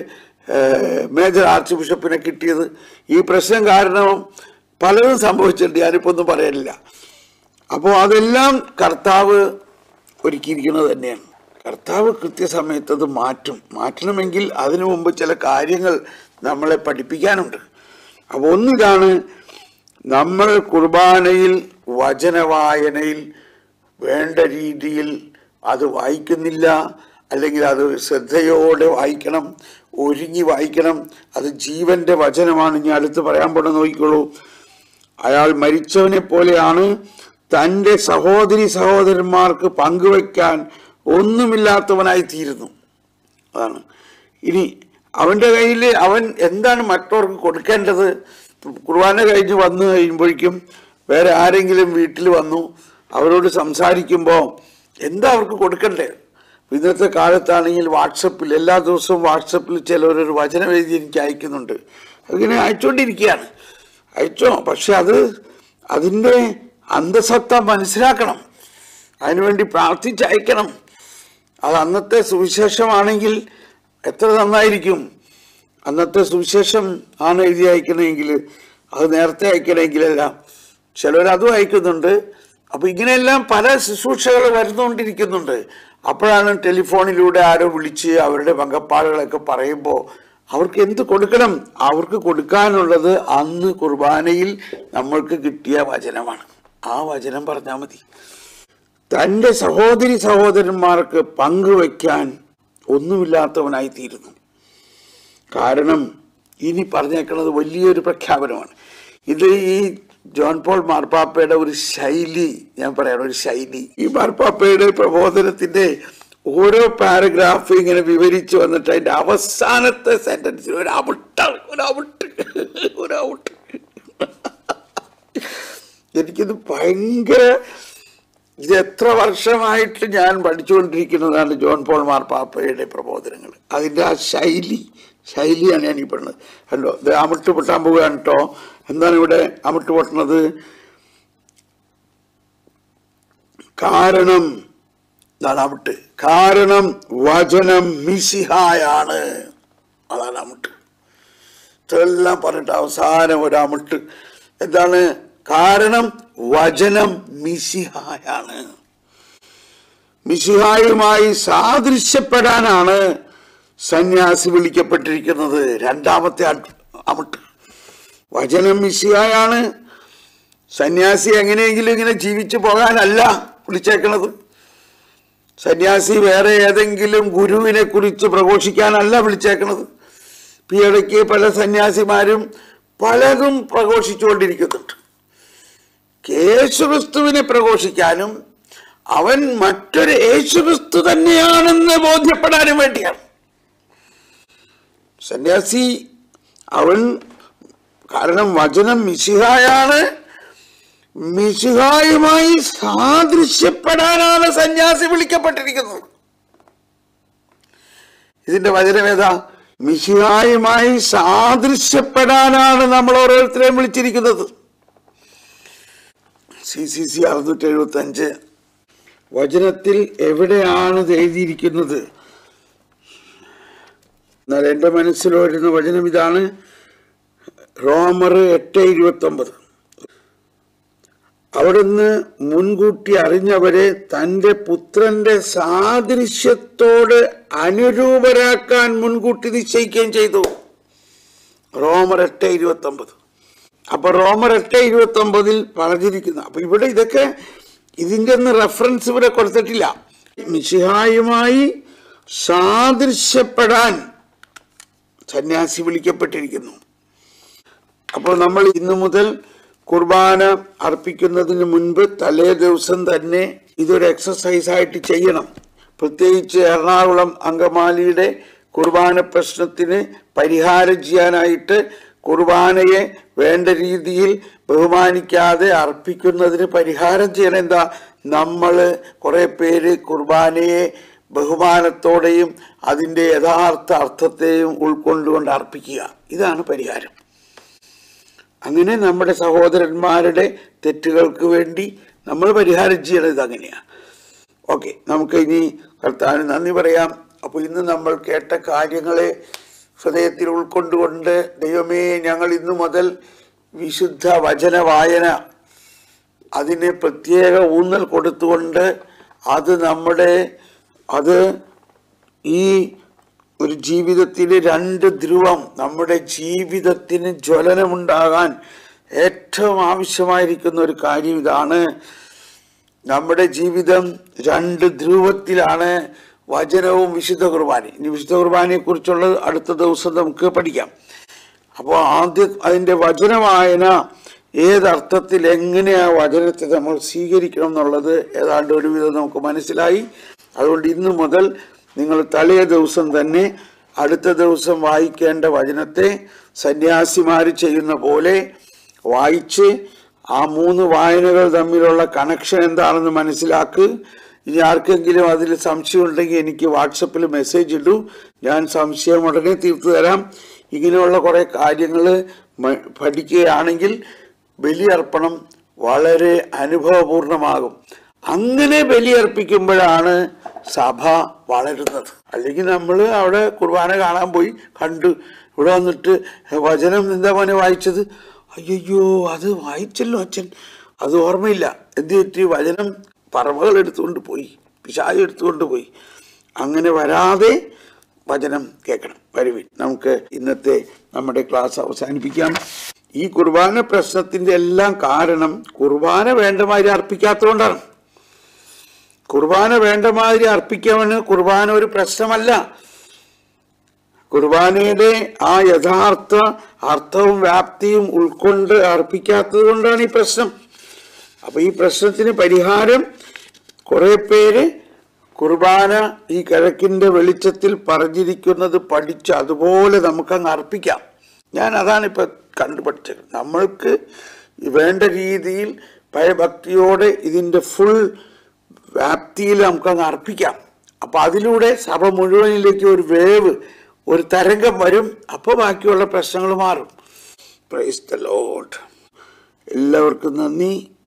മേജർ ആർച്ച് ബിഷപ്പിനെ കിട്ടിയത്. ഈ പ്രശ്നം കാരണം പലതും സംഭവിച്ചിട്ടുണ്ട്, ഞാനിപ്പോൾ ഒന്നും പറയാനില്ല. അപ്പോൾ അതെല്ലാം കർത്താവ് ഒരുക്കിയിരിക്കുന്നത് തന്നെയാണ്. കർത്താവ് കൃത്യസമയത്ത് അത് മാറ്റും. മാറ്റണമെങ്കിൽ അതിനു മുമ്പ് ചില കാര്യങ്ങൾ നമ്മളെ പഠിപ്പിക്കാനുണ്ട്. അപ്പോൾ ഒന്നിതാണ്, നമ്മൾ കുർബാനയിൽ വചനവായനയിൽ വേണ്ട രീതിയിൽ അത് വായിക്കുന്നില്ല, അല്ലെങ്കിൽ അത് ശ്രദ്ധയോടെ വായിക്കണം, ഒരുങ്ങി വായിക്കണം. അത് ജീവന്റെ വചനമാണ്. ഇനി അടുത്ത് പറയാൻ പോണ നോക്കിക്കോളൂ. അയാൾ മരിച്ചവനെ പോലെയാണ്, തൻ്റെ സഹോദരി സഹോദരന്മാർക്ക് പങ്കുവയ്ക്കാൻ ഒന്നുമില്ലാത്തവനായി തീരുന്നു. അതാണ്. ഇനി അവൻ്റെ കയ്യിൽ അവൻ എന്താണ് മറ്റവർക്ക് കൊടുക്കേണ്ടത്? കുർബാന കഴിഞ്ഞ് വന്നു കഴിയുമ്പോഴേക്കും വേറെ ആരെങ്കിലും വീട്ടിൽ വന്നു അവരോട് സംസാരിക്കുമ്പോൾ എന്താ അവർക്ക് കൊടുക്കണ്ടേ? ഇന്നത്തെ കാലത്താണെങ്കിൽ വാട്സപ്പിൽ എല്ലാ ദിവസവും വാട്സപ്പിൽ ചിലവരൊരു വചനം എഴുതി എനിക്ക് അയക്കുന്നുണ്ട്. അതിങ്ങനെ അയച്ചുകൊണ്ടിരിക്കുകയാണ്. അയച്ചോ, പക്ഷെ അത് അതിൻ്റെ അന്തസത്ത മനസ്സിലാക്കണം, അതിനുവേണ്ടി പ്രാർത്ഥിച്ചയക്കണം. അത് അന്നത്തെ സുവിശേഷമാണെങ്കിൽ എത്ര നന്നായിരിക്കും. അന്നത്തെ സുവിശേഷം ആണ് എഴുതി അയക്കണമെങ്കിൽ, അത് നേരത്തെ അയക്കണമെങ്കിലല്ല. ചിലവരതും അയക്കുന്നുണ്ട്. അപ്പോൾ ഇങ്ങനെയെല്ലാം പല ശുശ്രൂഷകൾ വരുന്നുകൊണ്ടിരിക്കുന്നുണ്ട്. അപ്പോഴാണ് ടെലിഫോണിലൂടെ ആരോ വിളിച്ച് അവരുടെ പങ്കപ്പാടുകളൊക്കെ പറയുമ്പോൾ അവർക്ക് എന്ത് കൊടുക്കണം? അവർക്ക് കൊടുക്കാനുള്ളത് അന്ന് കുർബാനയിൽ നമ്മൾക്ക് കിട്ടിയ വചനമാണ്. ആ വചനം പറഞ്ഞാൽ മതി. തൻ്റെ സഹോദരി സഹോദരന്മാർക്ക് പങ്കുവയ്ക്കാൻ ഒന്നുമില്ലാത്തവനായി തീരുന്നു. കാരണം ഇനി പറഞ്ഞേക്കുന്നത് വലിയൊരു പ്രഖ്യാപനമാണ്. ഇത് ഈ ജോൺ പോൾ മാർപ്പാപ്പയുടെ ഒരു ശൈലി, ഞാൻ പറയണം, ഒരു ശൈലി. ഈ മാർപ്പാപ്പയുടെ പ്രബോധനത്തിന്റെ ഓരോ പാരഗ്രാഫ് ഇങ്ങനെ വിവരിച്ചു വന്നിട്ട് അതിന്റെ അവസാനത്തെ സെന്റൻസിൽ ഒരു ഔട്ട് ഒരു ഔട്ട് ഒരു ഔട്ട് എനിക്കിത് ഭയങ്കര, ഇത് എത്ര വർഷമായിട്ട് ഞാൻ പഠിച്ചുകൊണ്ടിരിക്കുന്നതാണ് ജോൺ പോൾ മാർപ്പാപ്പയുടെ പ്രബോധനങ്ങൾ. അതിൻ്റെ ആ ശൈലി ശൈലിയാണ് ഞാൻ ഈ പറഞ്ഞത്. ഹലോ, ഇത് അമിട്ട് പൊട്ടാൻ പോവുകയാണ് കേട്ടോ. എന്താണ് ഇവിടെ അമിട്ട് പൊട്ടുന്നത്? കാരണം ഇതാണ് അമിട്ട്. കാരണം വചനം മിശിഹായാണ്. അതാണ് അമിട്ട്. ഇതെല്ലാം പറഞ്ഞിട്ട് അവസാനം ഒരു അമിട്ട്. എന്താണ്? കാരണം വചനം മിശിഹായാണ്. മിശിഹായുമായി സാദൃശ്യപ്പെടാനാണ് സന്യാസി വിളിക്കപ്പെട്ടിരിക്കുന്നത്. രണ്ടാമത്തെ അമിട്ട്. വചനം മിശിഹായാണ്. സന്യാസി എങ്ങനെയെങ്കിലും ഇങ്ങനെ ജീവിച്ചു പോകാനല്ല വിളിച്ചേക്കണത്. സന്യാസി വേറെ ഏതെങ്കിലും ഗുരുവിനെ കുറിച്ച് പ്രഘോഷിക്കാനല്ല വിളിച്ചേക്കണത്. ഈ ഇടയ്ക്ക് പല സന്യാസിമാരും പലതും പ്രഘോഷിച്ചുകൊണ്ടിരിക്കുന്നുണ്ട്. യേശുക്രിസ്തുവിനെ പ്രഘോഷിക്കാനും അവൻ മറ്റൊരു യേശുക്രിസ്തു തന്നെയാണെന്ന് ബോധ്യപ്പെടാനും വേണ്ടിയാണ് സന്യാസി. അവൻ കാരണം വചനം മിശിഹായാണ്, മിശിഹായുമായി സാദൃശ്യപ്പെടാനാണ് സന്യാസി വിളിക്കപ്പെട്ടിരിക്കുന്നത്. ഇതിന്റെ വചനം ഏതാ? മിശിഹായുമായി സാദൃശ്യപ്പെടാനാണ് നമ്മൾ ഓരോരുത്തരെയും വിളിച്ചിരിക്കുന്നത്. സി സി സി അറുന്നൂറ്റി എഴുപത്തി അഞ്ച് വചനത്തിൽ എവിടെയാണ് ഇത് എഴുതിയിരിക്കുന്നത്? എന്നാൽ എൻ്റെ മനസ്സിൽ വരുന്ന വചനം ഇതാണ്, റോമർ എട്ട് ഇരുപത്തി ഒമ്പത്. അവിടുന്ന് മുൻകൂട്ടി അറിഞ്ഞവരെ തൻ്റെ പുത്രന്റെ സാദൃശ്യത്തോട് അനുരൂപരാക്കാൻ മുൻകൂട്ടി നിശ്ചയിക്കുകയും ചെയ്തു. റോമർ എട്ട് ഇരുപത്തി ഒമ്പത്. അപ്പൊ റോമർ എട്ട് ഇരുപത്തി ഒമ്പതിൽ പറഞ്ഞിരിക്കുന്നു. അപ്പൊ ഇവിടെ ഇതൊക്കെ ഇതിൻ്റെ ഒന്നും റെഫറൻസ് ഇവിടെ കൊടുത്തിട്ടില്ല. മിശിഹായുമായി സാദൃശ്യപ്പെടാൻ സന്യാസി വിളിക്കപ്പെട്ടിരിക്കുന്നു. അപ്പോൾ നമ്മൾ ഇന്നു മുതൽ കുർബാന അർപ്പിക്കുന്നതിന് മുൻപ് തലേ ദിവസം തന്നെ ഇതൊരു എക്സസൈസ് ആയിട്ട് ചെയ്യണം. പ്രത്യേകിച്ച് എറണാകുളം അങ്കമാലിയുടെ കുർബാന പ്രശ്നത്തിന് പരിഹാരം ചെയ്യാനായിട്ട് കുർബാനയെ വേണ്ട രീതിയിൽ ബഹുമാനിക്കാതെ അർപ്പിക്കുന്നതിന് പരിഹാരം ചെയ്യണം. എന്താ, നമ്മൾ കുറെ പേര് കുർബാനയെ ബഹുമാനത്തോടെയും അതിൻ്റെ യഥാർത്ഥ അർത്ഥത്തെയും ഉൾക്കൊണ്ടുകൊണ്ട് അർപ്പിക്കുക. ഇതാണ് പരിഹാരം. അങ്ങനെ നമ്മുടെ സഹോദരന്മാരുടെ തെറ്റുകൾക്ക് വേണ്ടി നമ്മൾ പരിഹാരം ചെയ്യണത് അങ്ങനെയാണ്. ഓക്കെ, നമുക്ക് ഇനി കർത്താവിന് നന്ദി പറയാം. അപ്പോൾ ഇന്ന് നമ്മൾ കേട്ട കാര്യങ്ങളെ ഹൃദയത്തിൽ ഉൾക്കൊണ്ടുകൊണ്ട്, ദൈവമേ, ഞങ്ങൾ ഇന്നു മുതൽ വിശുദ്ധ വചന വായന അതിന് പ്രത്യേക ഊന്നൽ കൊടുത്തുകൊണ്ട് അത് നമ്മുടെ അത് ഈ ഒരു ജീവിതത്തിലെ രണ്ട് ധ്രുവം, നമ്മുടെ ജീവിതത്തിന് ജ്വലനമുണ്ടാകാൻ ഏറ്റവും ആവശ്യമായിരിക്കുന്ന ഒരു കാര്യം ഇതാണ്. നമ്മുടെ ജീവിതം രണ്ട് ധ്രുവത്തിലാണ്, വചനവും വിശുദ്ധ കുർബാനയും. ഇനി വിശുദ്ധ കുർബാനയെ കുറിച്ചുള്ള അടുത്ത ദിവസം നമുക്ക് പഠിക്കാം. അപ്പോൾ ആദ്യം അതിൻ്റെ വചനവായന ഏതർത്ഥത്തിൽ എങ്ങനെ ആ വചനത്തെ നമ്മൾ സ്വീകരിക്കണം എന്നുള്ളത് ഏതാണ്ട് ഒരുവിധം നമുക്ക് മനസ്സിലായി. അതുകൊണ്ട് ഇന്നു മുതൽ നിങ്ങൾ തലേ ദിവസം തന്നെ അടുത്ത ദിവസം വായിക്കേണ്ട വചനത്തെ സന്യാസിമാർ ചെയ്യുന്ന പോലെ വായിച്ച് ആ മൂന്ന് വായനകൾ തമ്മിലുള്ള കണക്ഷൻ എന്താണെന്ന് മനസ്സിലാക്ക്. ഇനി ആർക്കെങ്കിലും അതിൽ സംശയം ഉണ്ടെങ്കിൽ എനിക്ക് വാട്സപ്പിൽ മെസ്സേജ് ഇടൂ, ഞാൻ സംശയം ഉടനെ തീർത്തു തരാം. ഇങ്ങനെയുള്ള കുറേ കാര്യങ്ങൾ പഠിക്കുകയാണെങ്കിൽ ബലിയർപ്പണം വളരെ അനുഭവപൂർണമാകും. അങ്ങനെ ബലിയർപ്പിക്കുമ്പോഴാണ് സഭ വളരുന്നത്. അല്ലെങ്കിൽ നമ്മൾ അവിടെ കുർബാന കാണാൻ പോയി കണ്ടു, ഇവിടെ വന്നിട്ട് വചനം എന്താ മോനെ വായിച്ചത്, അയ്യോ അത് വായിച്ചല്ലോ അച്ഛൻ, അത് ഓർമ്മയില്ല, എന്ത് പറ്റി, വചനം പറവകൾ എടുത്തുകൊണ്ട് പോയി, പിശാച് എടുത്തുകൊണ്ട് പോയി. അങ്ങനെ വരാതെ വചനം കേൾക്കണം. വരുവിൻ, നമുക്ക് ഇന്നത്തെ നമ്മുടെ ക്ലാസ് അവസാനിപ്പിക്കാം. ഈ കുർബാന പ്രശ്നത്തിൻ്റെ എല്ലാം കാരണം കുർബാന വേണ്ടമാതിരി അർപ്പിക്കാത്തതുകൊണ്ടാണ്. കുർബാന വേണ്ടമാതിരി അർപ്പിക്കാമെന്ന് കുർബാന ഒരു പ്രശ്നമല്ല. കുർബാനയുടെ ആ യഥാർത്ഥ അർത്ഥവും വ്യാപ്തിയും ഉൾക്കൊണ്ട് അർപ്പിക്കാത്തത് കൊണ്ടാണ് ഈ പ്രശ്നം. അപ്പൊ ഈ പ്രശ്നത്തിന് പരിഹാരം കുറെ പേര് കുർബാന ഈ കിഴക്കിന്റെ വെളിച്ചത്തിൽ പറഞ്ഞിരിക്കുന്നത് പഠിച്ച് അതുപോലെ നമുക്കങ്ങ് അർപ്പിക്കാം. ഞാൻ അതാണ് ഇപ്പൊ കണ്ടുപഠിച്ചത്. നമ്മൾക്ക് വേണ്ട രീതിയിൽ ഭയഭക്തിയോടെ ഇതിൻ്റെ ഫുൾ വ്യാപ്തിയിൽ നമുക്കങ്ങ് അർപ്പിക്കാം. അപ്പൊ അതിലൂടെ സഭ മുഴുവനിലേക്ക് ഒരു വേവ്, ഒരു തരംഗം വരും. അപ്പോൾ ബാക്കിയുള്ള പ്രശ്നങ്ങൾ മാറും. Praise the lord. എല്ലാവർക്കും നന്ദി.